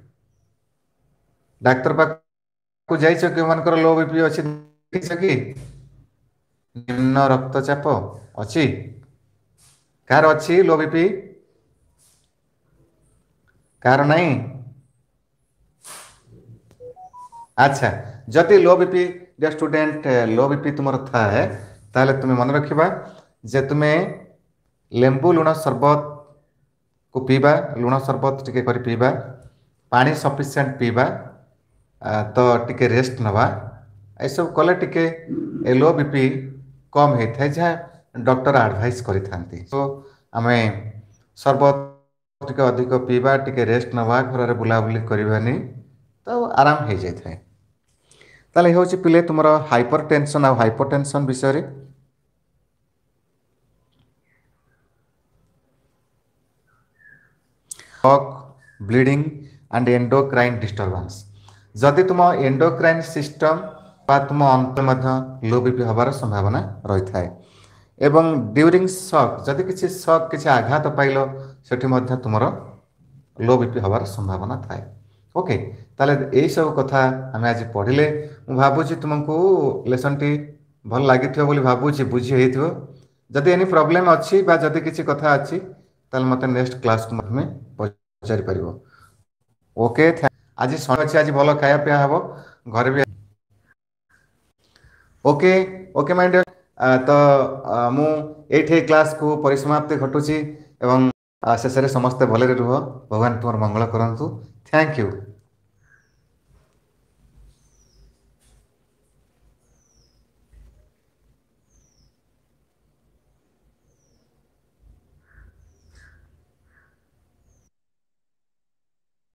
डाक्तर पाक जाइछ क्यों मानकर लो बीपी अच्छी कि निम्न रक्तचाप अच्छी कार अच्छी लो बीपी कार नहीं अच्छा जदि low BP dear student low BP तुम थाए ताले तुम्हें मन रखा जे तुम्हें लेंबू लुण सरबत को पीवा लुण सरबत टिके कर पीवा पानी सफिशिएंट पीवा तो टिके रेस्ट नवा ये सब कले टिके लो बीपी कम होता है जहाँ डॉक्टर एडवाइस करी सो आम सरबत टिके अधिक पीवा टिके रेस्ट नवा घर में बुलाबुली करवानी तो आराम हो जाए ताले हूँ पिले तुम हाइपर टेंशन आ हाइपर टेंशन विषय ब्लीडिंग एंड एंडोक्राइन डिस्टर्बेंस जदि तुम एंडोक्राइन सिस्टम बा तुम अंत लो बीपी हबार संभावना रही है एवं ड्यूरिंग शॉक जदि किसी शॉक किसी आघात पाइल सेठी मध्य तुम लो बीपी हबार संभावना थाए ओके ताले यही सब कथा आम आज पढ़ले मु भावुची तुमको लेसन टी भल लगी बोली भावुची बुझी हो जदि एनी प्रॉब्लम अच्छी बा जदि किसी कथा अच्छी ताले मते नेक्स्ट क्लास में पचारि परिबो ओके आज समय आज भल खाया पिया हम घर भी ओके ओके माय डियर तो मु एठे क्लास को परिसमाप्ति घटुची एवं शेष समस्ते भले रुह भगवान तुम मंगल करंतु थैंक यू।